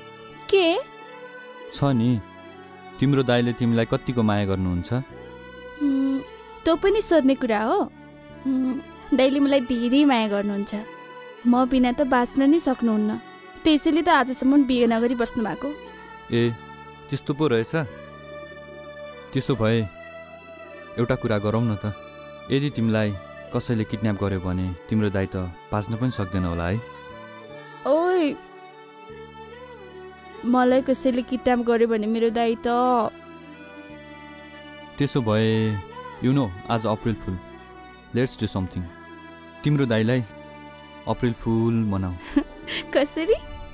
के छ नि, तिम्रो दाइले तिमीलाई कतिको माया गर्नुहुन्छ? त्यो पनि सोध्ने कुरा हो। दाइले मलाई धेरै माया गर्नुहुन्छ। म बिना त बाँच्न नै सक्नुहुन्न। त्यसैले त आजसम्म बिहे नगरी बस्नु भएको। ए त्यस्तो पो रहेछ। त्यसो भए एउटा कुरा गरौँ न त। यदि तिमीलाई कसैले किडन्याप गर्यो भने तिम्रो दाइ त बाँच्न पनि सक्दैन होला है। ओइ मलाई कसैले किडन्याप गर्यो भने मेरो दाइ त। त्यसो भए यु नो आज April fool, let's do something. तिम्रो दाइलाई अप्रिल फुल मनाऊ। कसरी?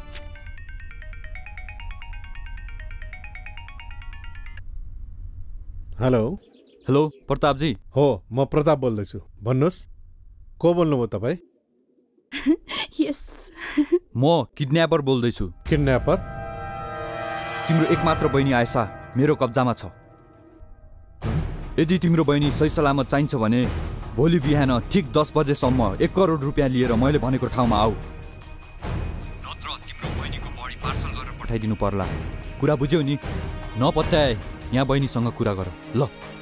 हेलो हेलो प्रतापजी। हो म प्रताप बोल्दैछु। भन्नुहोस् को बोल्नुभयो तपाईँ? यस म किडन्यापर बोल्दैछु। किडन्यापर? तिम्रो एकमात्र बहिनी आयसा मेरो कब्जामा छ। यदि तिम्रो बहिनी सही सलामत चाहिन्छ भने भोलि बिहान ठिक 10 बजेसम्म 1 करोड रुपियाँ लिएर मैले भनेको ठाउँमा आऊ, नत्र तिम्रो बहिनीको बडी पार्सल गरेर पठाइदिनु पर्ला। कुरा बुझ्यौ नि? नपत्याए यहाँ बहिनीसँग कुरा गर ल।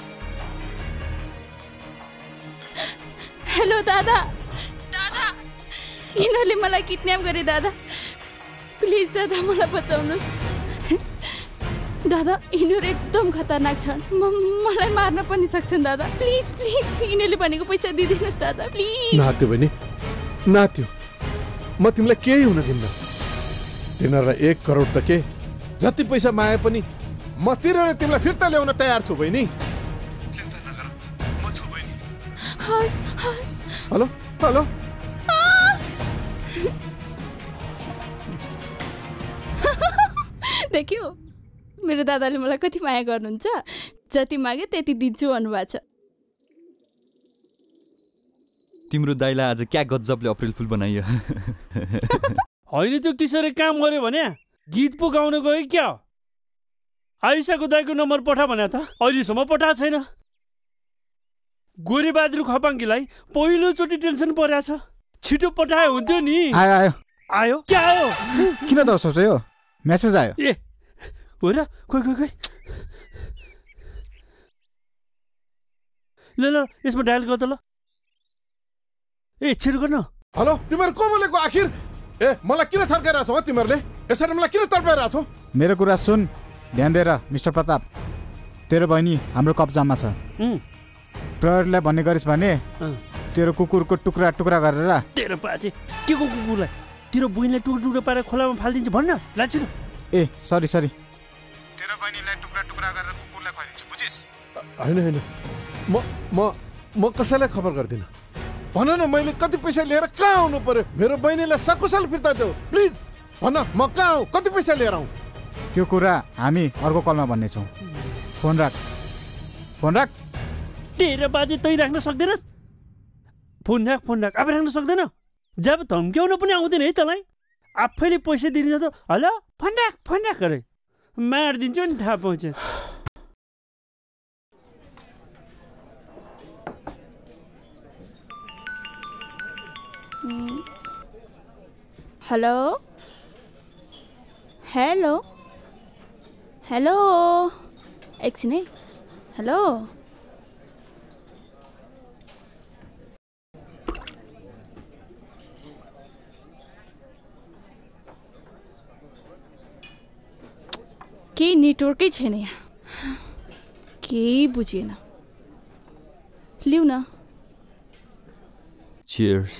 हेलो दादा। दादा यिनीहरूले मलाई किडन्याप गरे दादा। प्लिज दादा मलाई बचाउनुहोस्। दादा यिनीहरू एकदम खतरनाक छन्। मलाई मार्न पनि सक्छन् दादा। प्लिज प्लिज यिनीहरूले भनेको पैसा दिइदिनुहोस् दादा प्लिज। नात्यो बहिनी नात्यो, म तिमीलाई केही हुन दिन्न। तिनीहरूलाई 1 करोड त के, जति पैसा मागे पनि म तिरेर तिमीलाई फिर्ता ल्याउन तयार छु बहिनी। चिन्ता नगर, म छु बहिनी। हस् हस्। Hello hello. देख्यो मेरो दादाले मलाई कति माया गर्नुहुन्छ। जति मागे त्यति दिन्छु भन्नुभएको छ। तिम्रो दाइलाई आज क्या गजबले अप्रिल फुल बनाइयो। होइन त्यो किशोरले काम गर्यो भने गीत पो गाउन गयो क्या? आइसाको दाइको नम्बर पठा भने त अहिलेसम्म पठाएको छैन। गोरीबहादुर खपाङ्कीलाई पहिलोचोटि टेन्सन परेको छ। छिटो पठाए हुन्थ्यो नि। आयो आयो आयो क्या आयो? किन तर्साउँछ यो? मेसेज आयो। ए हो र? खोइ खोइ खोइ। ल ल यसमा डायल गर त ल। ए छिटो गर्न। हेलो तिमीहरू को बोलेको आखिर? ए मलाई किन थर्काइरहेछौ हो तिमीहरूले? यसरी मलाई किन तर्पाइरहेछौ? मेरो कुरा सुन ध्यान दिएर मिस्टर प्रताप। तेरो बहिनी हाम्रो कब्जामा छ। प्रहरीलाई भन्ने गरिस् भने तेरो कुकुरको टुक्रा टुक्रा गरेर। तेरो बाजे के को कुकुरलाई? तेरो बहिनीलाई टुक्रा टुक्रा पारेर खोलामा फालिदिन्छ भन्न लान्छौ। ए सरी सरी, तेरो बहिनीलाई टुक्रा टुक्रा गरेर कुकुरलाई खुवाइदिन्छु, बुझिस्? होइन होइन, म कसैलाई खबर गर्दिनँ। भन न मैले कति पैसा लिएर कहाँ आउनु पर्यो? मेरो बहिनीलाई सकुशल फिर्ता देऊ प्लिज। भन म कहाँ आउँ, कति पैसा लिएर आउँ? त्यो कुरा हामी अर्को कलमा भन्नेछौँ। फोन राख, फोन राख। तेरो बाजे तै राख्न सक्दैनस्? फोन राख, फोन राख। अब राख्न सक्दैन? जब धम्क्याउन पनि आउँदैन है तँलाई? आफैले पैसा दिन्छ त हेलो फोन राख अरे मारिदिन्छु नि थाहा पाउँछ। हेलो हेलो हेलो एकछिन है। हेलो केही नेटवर्कै छैन यहाँ, केही बुझिएन। लिऊ न। चियर्स।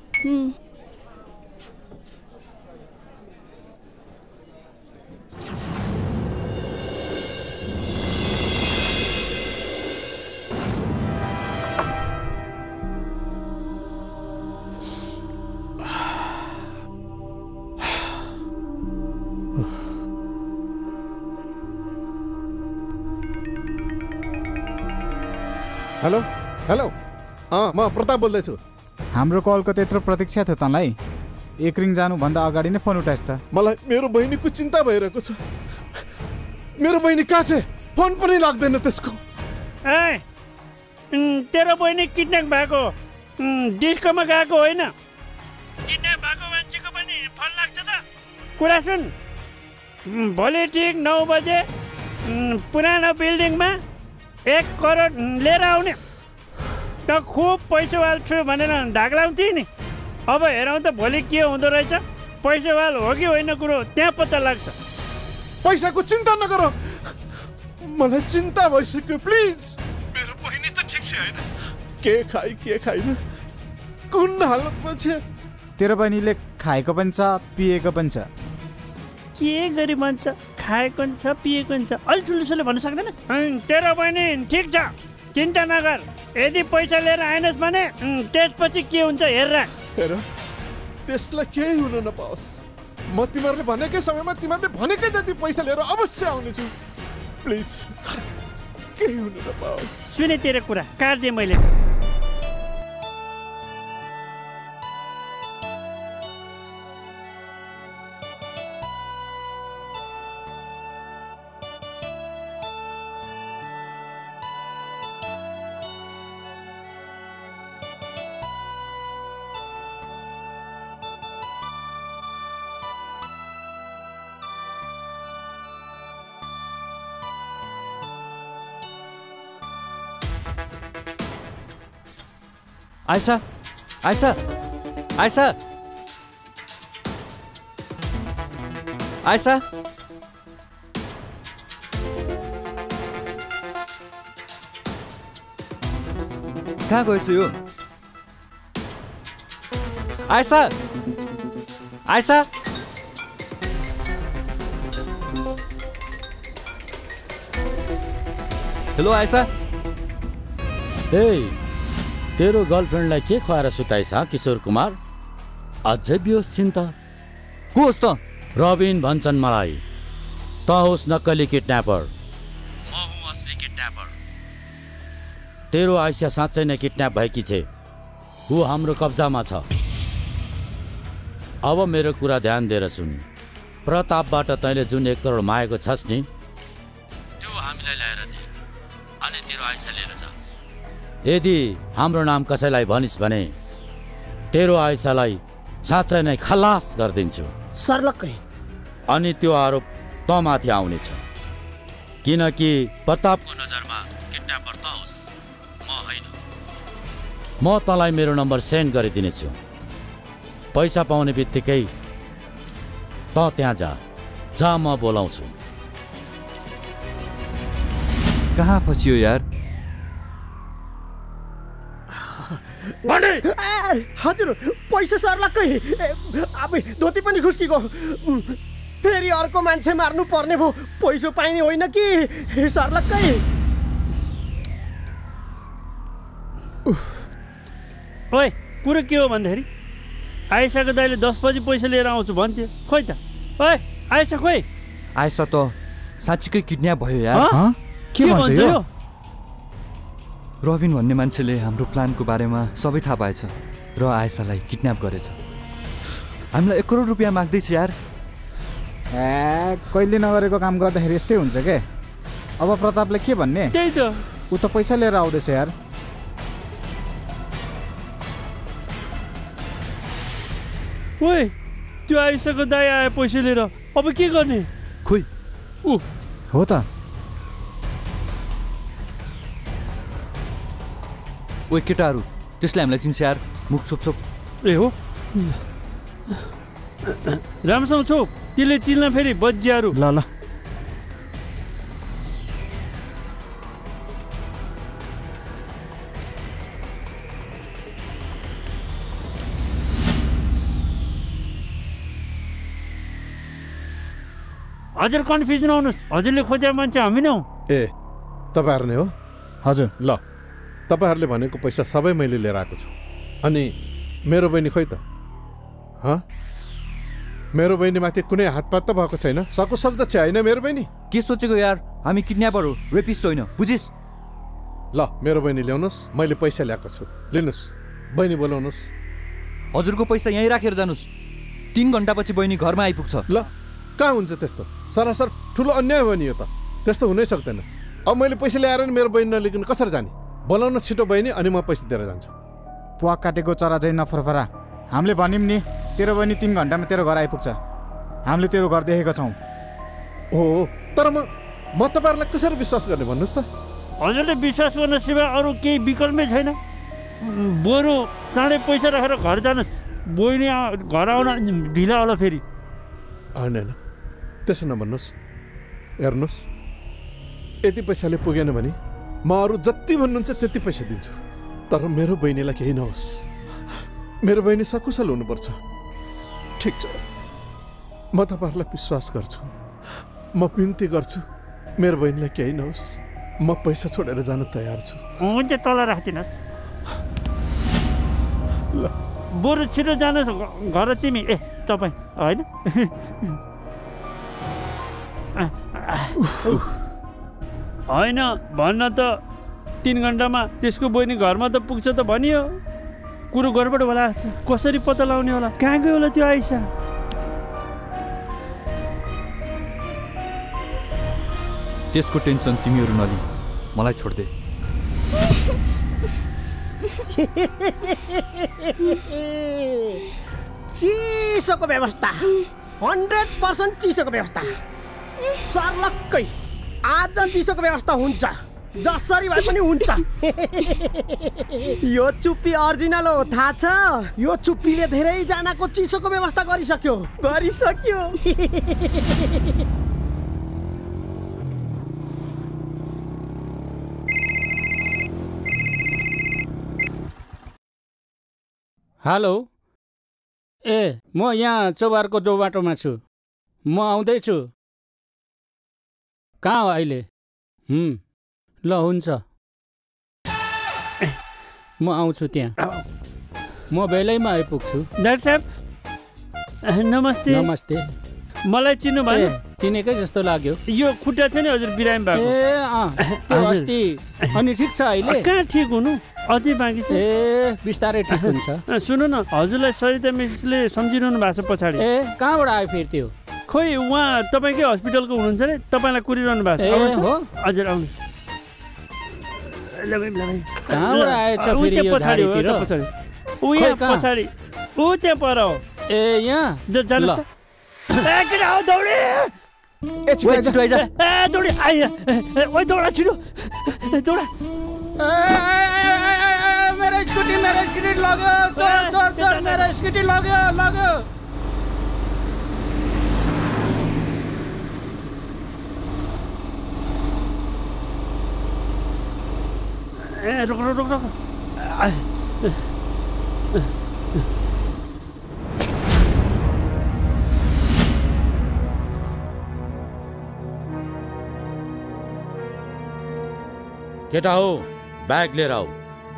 हेलो हेलो म प्रताप बोल्दैछु। हाम्रो कलको त्यत्रो प्रतीक्षा थियो तँलाई? 1 रिङ जानुभन्दा अगाडि नै फोन उठाइस् त। मलाई मेरो बहिनीको चिन्ता भइरहेको छ। मेरो बहिनी कहाँ छ? फोन पनि लाग्दैन त्यसको। ए तेरो बहिनी किडन्याप भएको डिस्कोमा गएको होइन? किडन्याप भएको मान्छेको पनि फोन लाग्छ त? कुरा सुन, भोलि ठिक 9 बजे पुरानो बिल्डिङमा 1 करोड लिएर आउने। त खुब पैसावाल छु भनेर ढाक लाउँथे नि। अब हेरौँ त भोलि के हुँदो रहेछ। पैसावाल हो कि होइन कुरो त्यहाँ पत्ता लाग्छ। पैसाको चिन्ता नगर, मलाई चिन्ता भइसक्यो। प्लिज मेरो बहिनी त ठिक छ होइन? के खाइन कुन हालतमा छ? तेरो बहिनीले खाएको पनि छ पिएको पनि छ। के गरी भन्छ खाएको पनि छ पिएको पनि छ? अलि ठुलोसोले भन्न सक्दैन? तेरो बहिनी ठिक छ, चिन्ता नगर। यदि पैसा लिएर आएनस् भने त्यसपछि के हुन्छ हेर। त्यसलाई केही हुन नपाओस्। म तिमीहरूले भनेकै समयमा तिमीहरूले भनेकै जति पैसा लिएर अवश्य आउनेछु। प्लिज केही हुन नपाओस्। सुने तेरो कुरा काट्दिएँ मैले। आइसा आइसा आइसा आइसा कहाँ गएछु यो? आइसा आइसा हेलो आइसा। तेरो गर्लफ्रेन्डलाई के खुवाएर सुताइस किशोर कुमार? अझै बिहोस छिन् त? को होस् त? रबिन भन्छन् मलाई। त होस् नक्कली किडन्यापर, म हुँ असली किडन्यापर। तेरो आइसा साँच्चै नै किडन्याप भएकी छे। ऊ हाम्रो कब्जामा छ। अब मेरो कुरा ध्यान दिएर सुन। प्रतापबाट तैँले जुन 1 करोड मागेको छस् नि, त्यो हामीलाई ल्याएर दे अनि तेरो आइसा लिएर जा। यदि हाम्रो नाम कसैलाई भनिस् भने तेरो आइसालाई साँच्चै नै खलास गरिदिन्छु। सर्लक्कै। अनि त्यो आरोप तँमाथि आउनेछ, किनकि प्रतापको नजरमा किडन्यापर त होस्, म होइन। म तँलाई मेरो नम्बर सेन्ड गरिदिनेछु। पैसा पाउने बित्तिकै त त्यहाँ जा म बोलाउँछु। कहाँ फसियो यार? हजुर पैसा सर्लक्कै। अब धोती पनि खुस्किएको। फेरि अर्को मान्छे मार्नु पर्ने भयो। पैसा पाइने होइन कि सर्लक्कै। ओए कुरो के हो भन्दाखेरि आइसाको दाइले 10 बजी पैसा लिएर आउँछु भन्थ्यो। खोइ त ओए आइसा खोइ? आइसा त साँच्चीकै किडन्याप भयो यार। के भन्छ यो? रबिन भन्ने मान्छेले हाम्रो प्लानको बारेमा सबै थाहा पाएछ र आइसालाई किडन्याप गरेछ। हामीलाई 1 करोड रुपियाँ माग्दैछ यार। कहिले नगरेको काम गर्दाखेरि यस्तै हुन्छ के। अब प्रतापले के भन्ने? त्यही त, ऊ त पैसा लिएर आउँदैछ यार। ओए त्यो आइसाको दाइ आयो पैसा लिएर, अब के गर्ने? खोइ हो त। ओए केटाहरू, त्यसले हामीलाई चिन्छ यार। मुख छोप। ए हो, राम्रोसँग छोप, त्यसले चिल्न फेरि बज्याहरू। ल हजुर कन्फ्युज नहुनुहोस्, हजुरले खोजेको मान्छे हामी नै हौ। ए तपाईँहरू नै हो? हजुर। ल तपाईँहरूले भनेको पैसा सबै मैले लिएर आएको छु। अनि मेरो बहिनी खोइ त? मेरो बहिनीमाथि कुनै हातपात त भएको छैन? सकुशल त छ होइन मेरो बहिनी? के सोचेको यार? हामी किडन्यापर हो, रेपिस्ट होइन, बुझिस्? ल मेरो बहिनी ल्याउनुहोस्, मैले पैसा ल्याएको छु, लिनुहोस्। बहिनी बोलाउनुहोस्। हजुरको पैसा यहीँ राखेर जानुहोस्। 3 घन्टापछि बहिनी घरमा आइपुग्छ। ल कहाँ हुन्छ त्यस्तो? सरासर ठुलो अन्याय हो नि यो त। त्यस्तो हुनै सक्दैन। अब मैले पैसा ल्याएर नि मेरो बहिनी नलिकन कसरी जाने? बोलाउनु छिटो बहिनी, अनि म पैसा दिएर जान्छु। पुवा काटेको चरा चाहिँ नफरफरा। हामीले भन्यौँ नि तेरो बहिनी 3 घन्टामा तेरो घर आइपुग्छ। हामीले तेरो घर देखेको छौँ। हो तर म तपाईँहरूलाई कसरी विश्वास गर्ने भन्नुहोस् त? हजुरले विश्वास गर्न सिवाय अरू केही विकल्पै छैन। बरु चाँडै पैसा राखेर घर जानुहोस्। बहिनी घर आउन ढिला होला फेरि। होइन होइन त्यसो नभन्नुहोस्। हेर्नुहोस् यति पैसाले पुगेन भने म अरू जति भन्नुहुन्छ त्यति पैसा दिन्छु, तर मेरो बहिनीलाई केही नहोस्। मेरो बहिनी सकुशल हुनुपर्छ। ठिक छ, म तपाईँहरूलाई विश्वास गर्छु। म बिन्ती गर्छु मेरो बहिनीलाई केही नहोस्। म पैसा छोडेर जान तयार छु। हुन्छ तल राखिदिनुहोस्। बरु छिटो जानुहोस् घर। तिमी तपाईँ होइन होइन भन्न त 3 घन्टामा त्यसको बहिनी घरमा त पुग्छ त भनियो। कुरो गडबड होला। कसरी पत्ता लगाउने होला? कहाँ गयो होला त्यो आइसा? त्यसको टेन्सन तिमीहरू नलि, मलाई छोड्दे। चिसोको व्यवस्था 100% चिसोको व्यवस्था। सर्लक्कै आज चिसोको व्यवस्था हुन्छ, जसरी भए पनि हुन्छ। यो चुप्पी अर्जिनल हो थाहा छ। यो चुप्पीले धेरैजनाको चिसोको व्यवस्था गरिसक्यो। हेलो, म यहाँ चौबारको बाटोमा छु। म आउँदैछु। कहाँ हो अहिले? ल हुन्छ, म आउँछु त्यहाँ। म बेलैमा आइपुग्छु। डाक्टर साहब नमस्ते। नमस्ते। मलाई चिन्नु भयो? चिनेकै जस्तो लाग्यो। यो खुट्टा थियो नि हजुर बिरामी भएको। त्यो अस्ति। अनि ठिक छ अहिले? कहाँ ठिक हुनु, अझै बाँकी छ। बिस्तारै ठिक हुन्छ। सुन्नु न, हजुरलाई सरिता मिसले सम्झिरहनु भएको छ पछाडि। कहाँबाट आयो फेरि त्यो? खोइ उहाँ तपाईँकै हस्पिटलको हुनुहुन्छ अरे, तपाईँलाई कुरिरहनु भएको छ। हजुर आउनु। कहाँबाट आएछ फेरि यो झाडीतिर? पछाडि ऊ त्यहाँ पर हो। यहाँ जानुहोस् त। किन आऊ दौडी। दौडी आइया। ओइ दौडा छिटो दौडा। मेरो स्कुटी लग्यो। चोर मेरो स्कुटी लग्यो। रुक। केटा हो, बैग लिएर आऊ।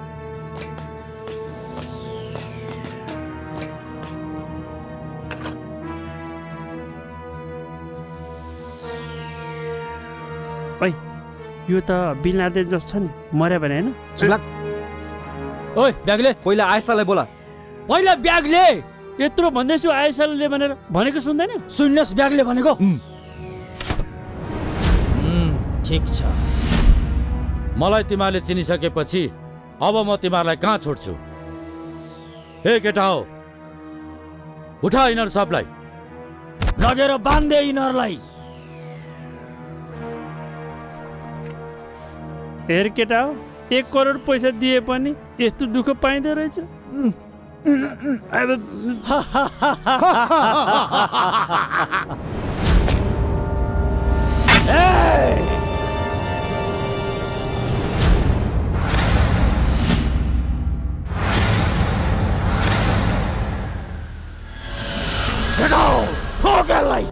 ओइ यो त बिन लादेन जस्तो छ नि, मर्यो भने होइन? ओइ ब्याग ले, पहिला आयसालाई बोला। पहिला ब्याग ले। यत्रो भन्दैछु आयसाले भनेर, भनेको सुन्दैन? सुन्नुहोस् ब्याग ले भनेको। ठिक छ, मलाई तिमीहरूले चिनिसकेपछि अब म तिमीहरूलाई कहाँ छोड्छु? हे केटा हो, उठा यिनीहरू सबलाई, लगेर बाँधे यिनीहरूलाई। हेर केटा हो, 1 करोड पैसा दिए पनि यस्तो दुःख पाइँदो रहेछ। Póngala!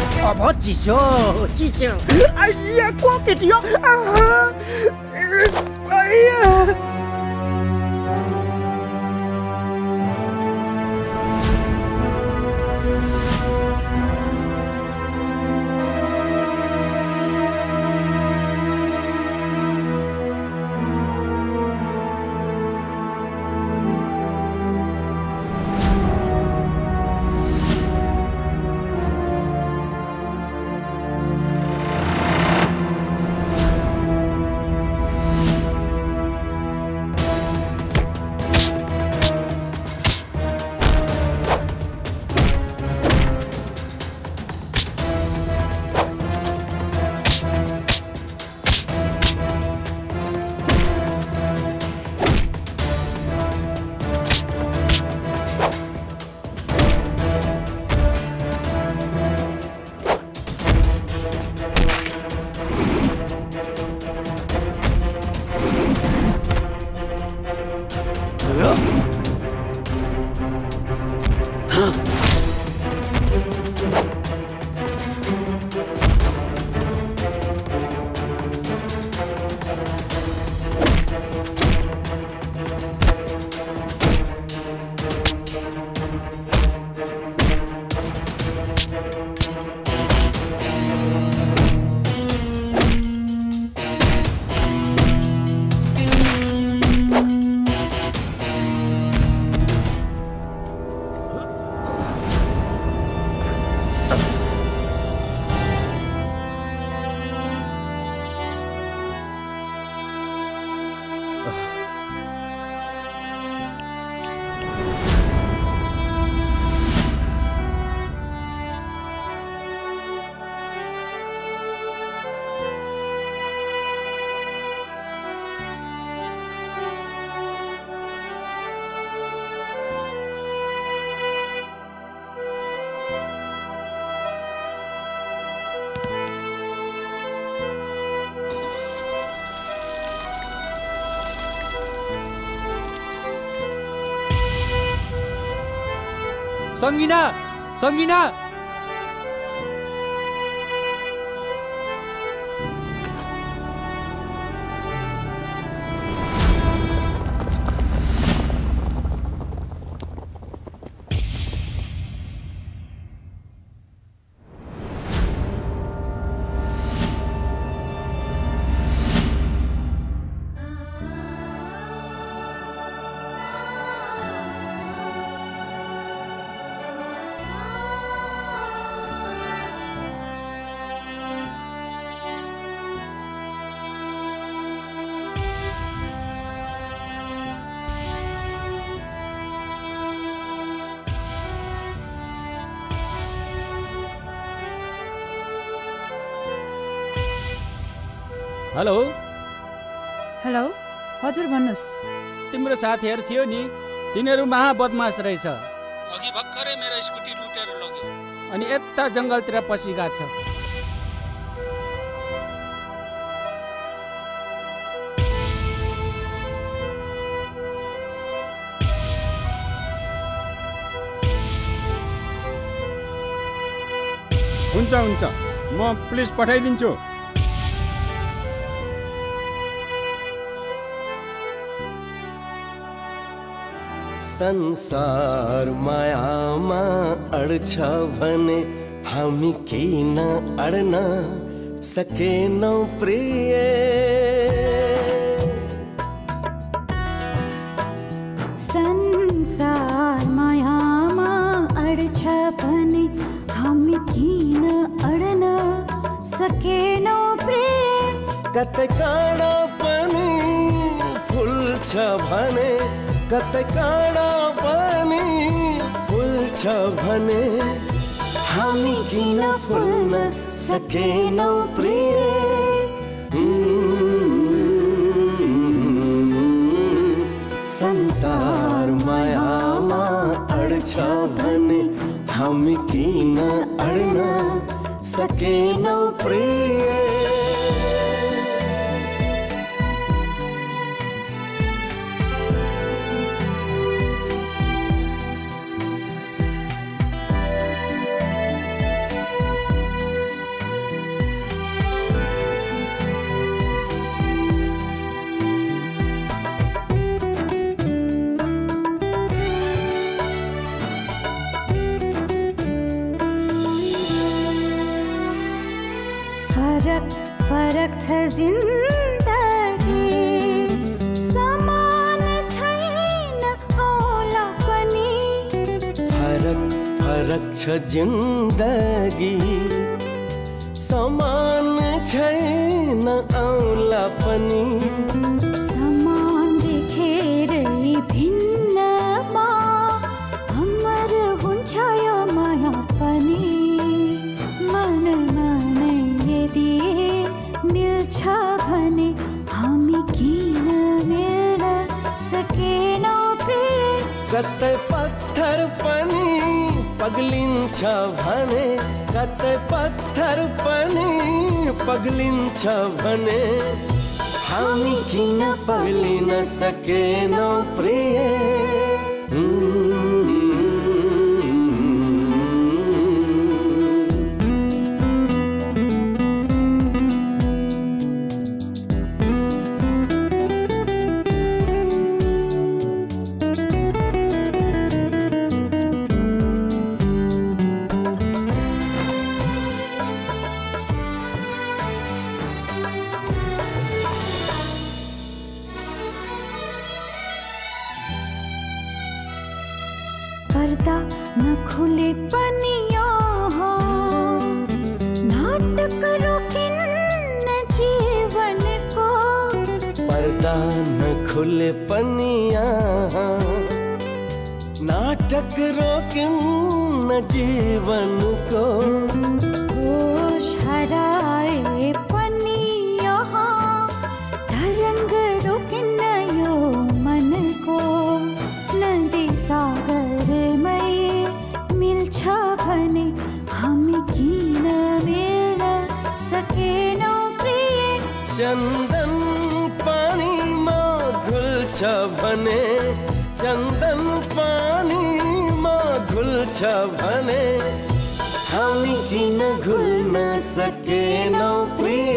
अब चिसो चिसो आइया को केटियो आइया सङ्गिना सङ्गिना हेलो हेलो हजुर भन्नुहोस्। तिम्रो साथीहरू थियो नि, तिनीहरू महा बदमास रहेछ। अघि भर्खरै मेरो स्कुटी लुटेर लग्यो अनि यता जङ्गलतिर पसिगा छ। हुन्छ हुन्छ, म पुलिस पठाइदिन्छु। संसार मायामा अड्छ भने हामी किन अड्न सकेनौं प्रिय। संसार मायामा अड्छ भने हामी किन अड्न सकेनौं प्रिय। कतै काँडा पनि फुल्छ भने, कतै काँडा पनि फुल्छ भने हामी किन फुल्न सकेनौं प्रिय। संसार मायामा अड्छ भने हामी किन अड्न सकेनौं प्रिय। फरक फरक छ जिन्दगी समान छैन औला पनि फरक फरक छ जिन्दगी समान छैन औला पनि समान देखेरै भिन्नमा अमर हुन्छ यो माया पनि मनमा नै यदि मिल्छ भने हामी किन मिल्न सकेनौँ प्रिय कतै पत्थर पनि पग्लिन्छ भने कतै पत्थर पनि पग्लिन्छ भने हामी किन पग्लिन सकेनौँ प्रिय पर्दा नखुले पनि नाटक रोकिन्न जीवनको पर्दा नखुले पनि नाटक रोकिन्न जीवनको होश हराए पनि तरङ्ग रोकिन्न यो मनको नदी सागरमै मिल्छ भने हामी किन मिल्न सकेनौँ प्रिय चन्दन पानीमा घुल्छ भने चन्दन पानीमा घुल्छ भने हामी किन घुल्न सकेनौँ प्रिय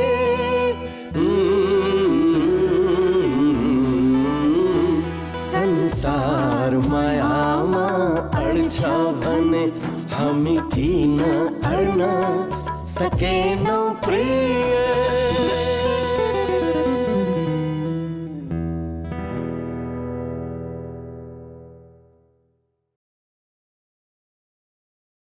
संसार मायामा अड्छ भने हामी किन अड्न सकेनौँ प्रिय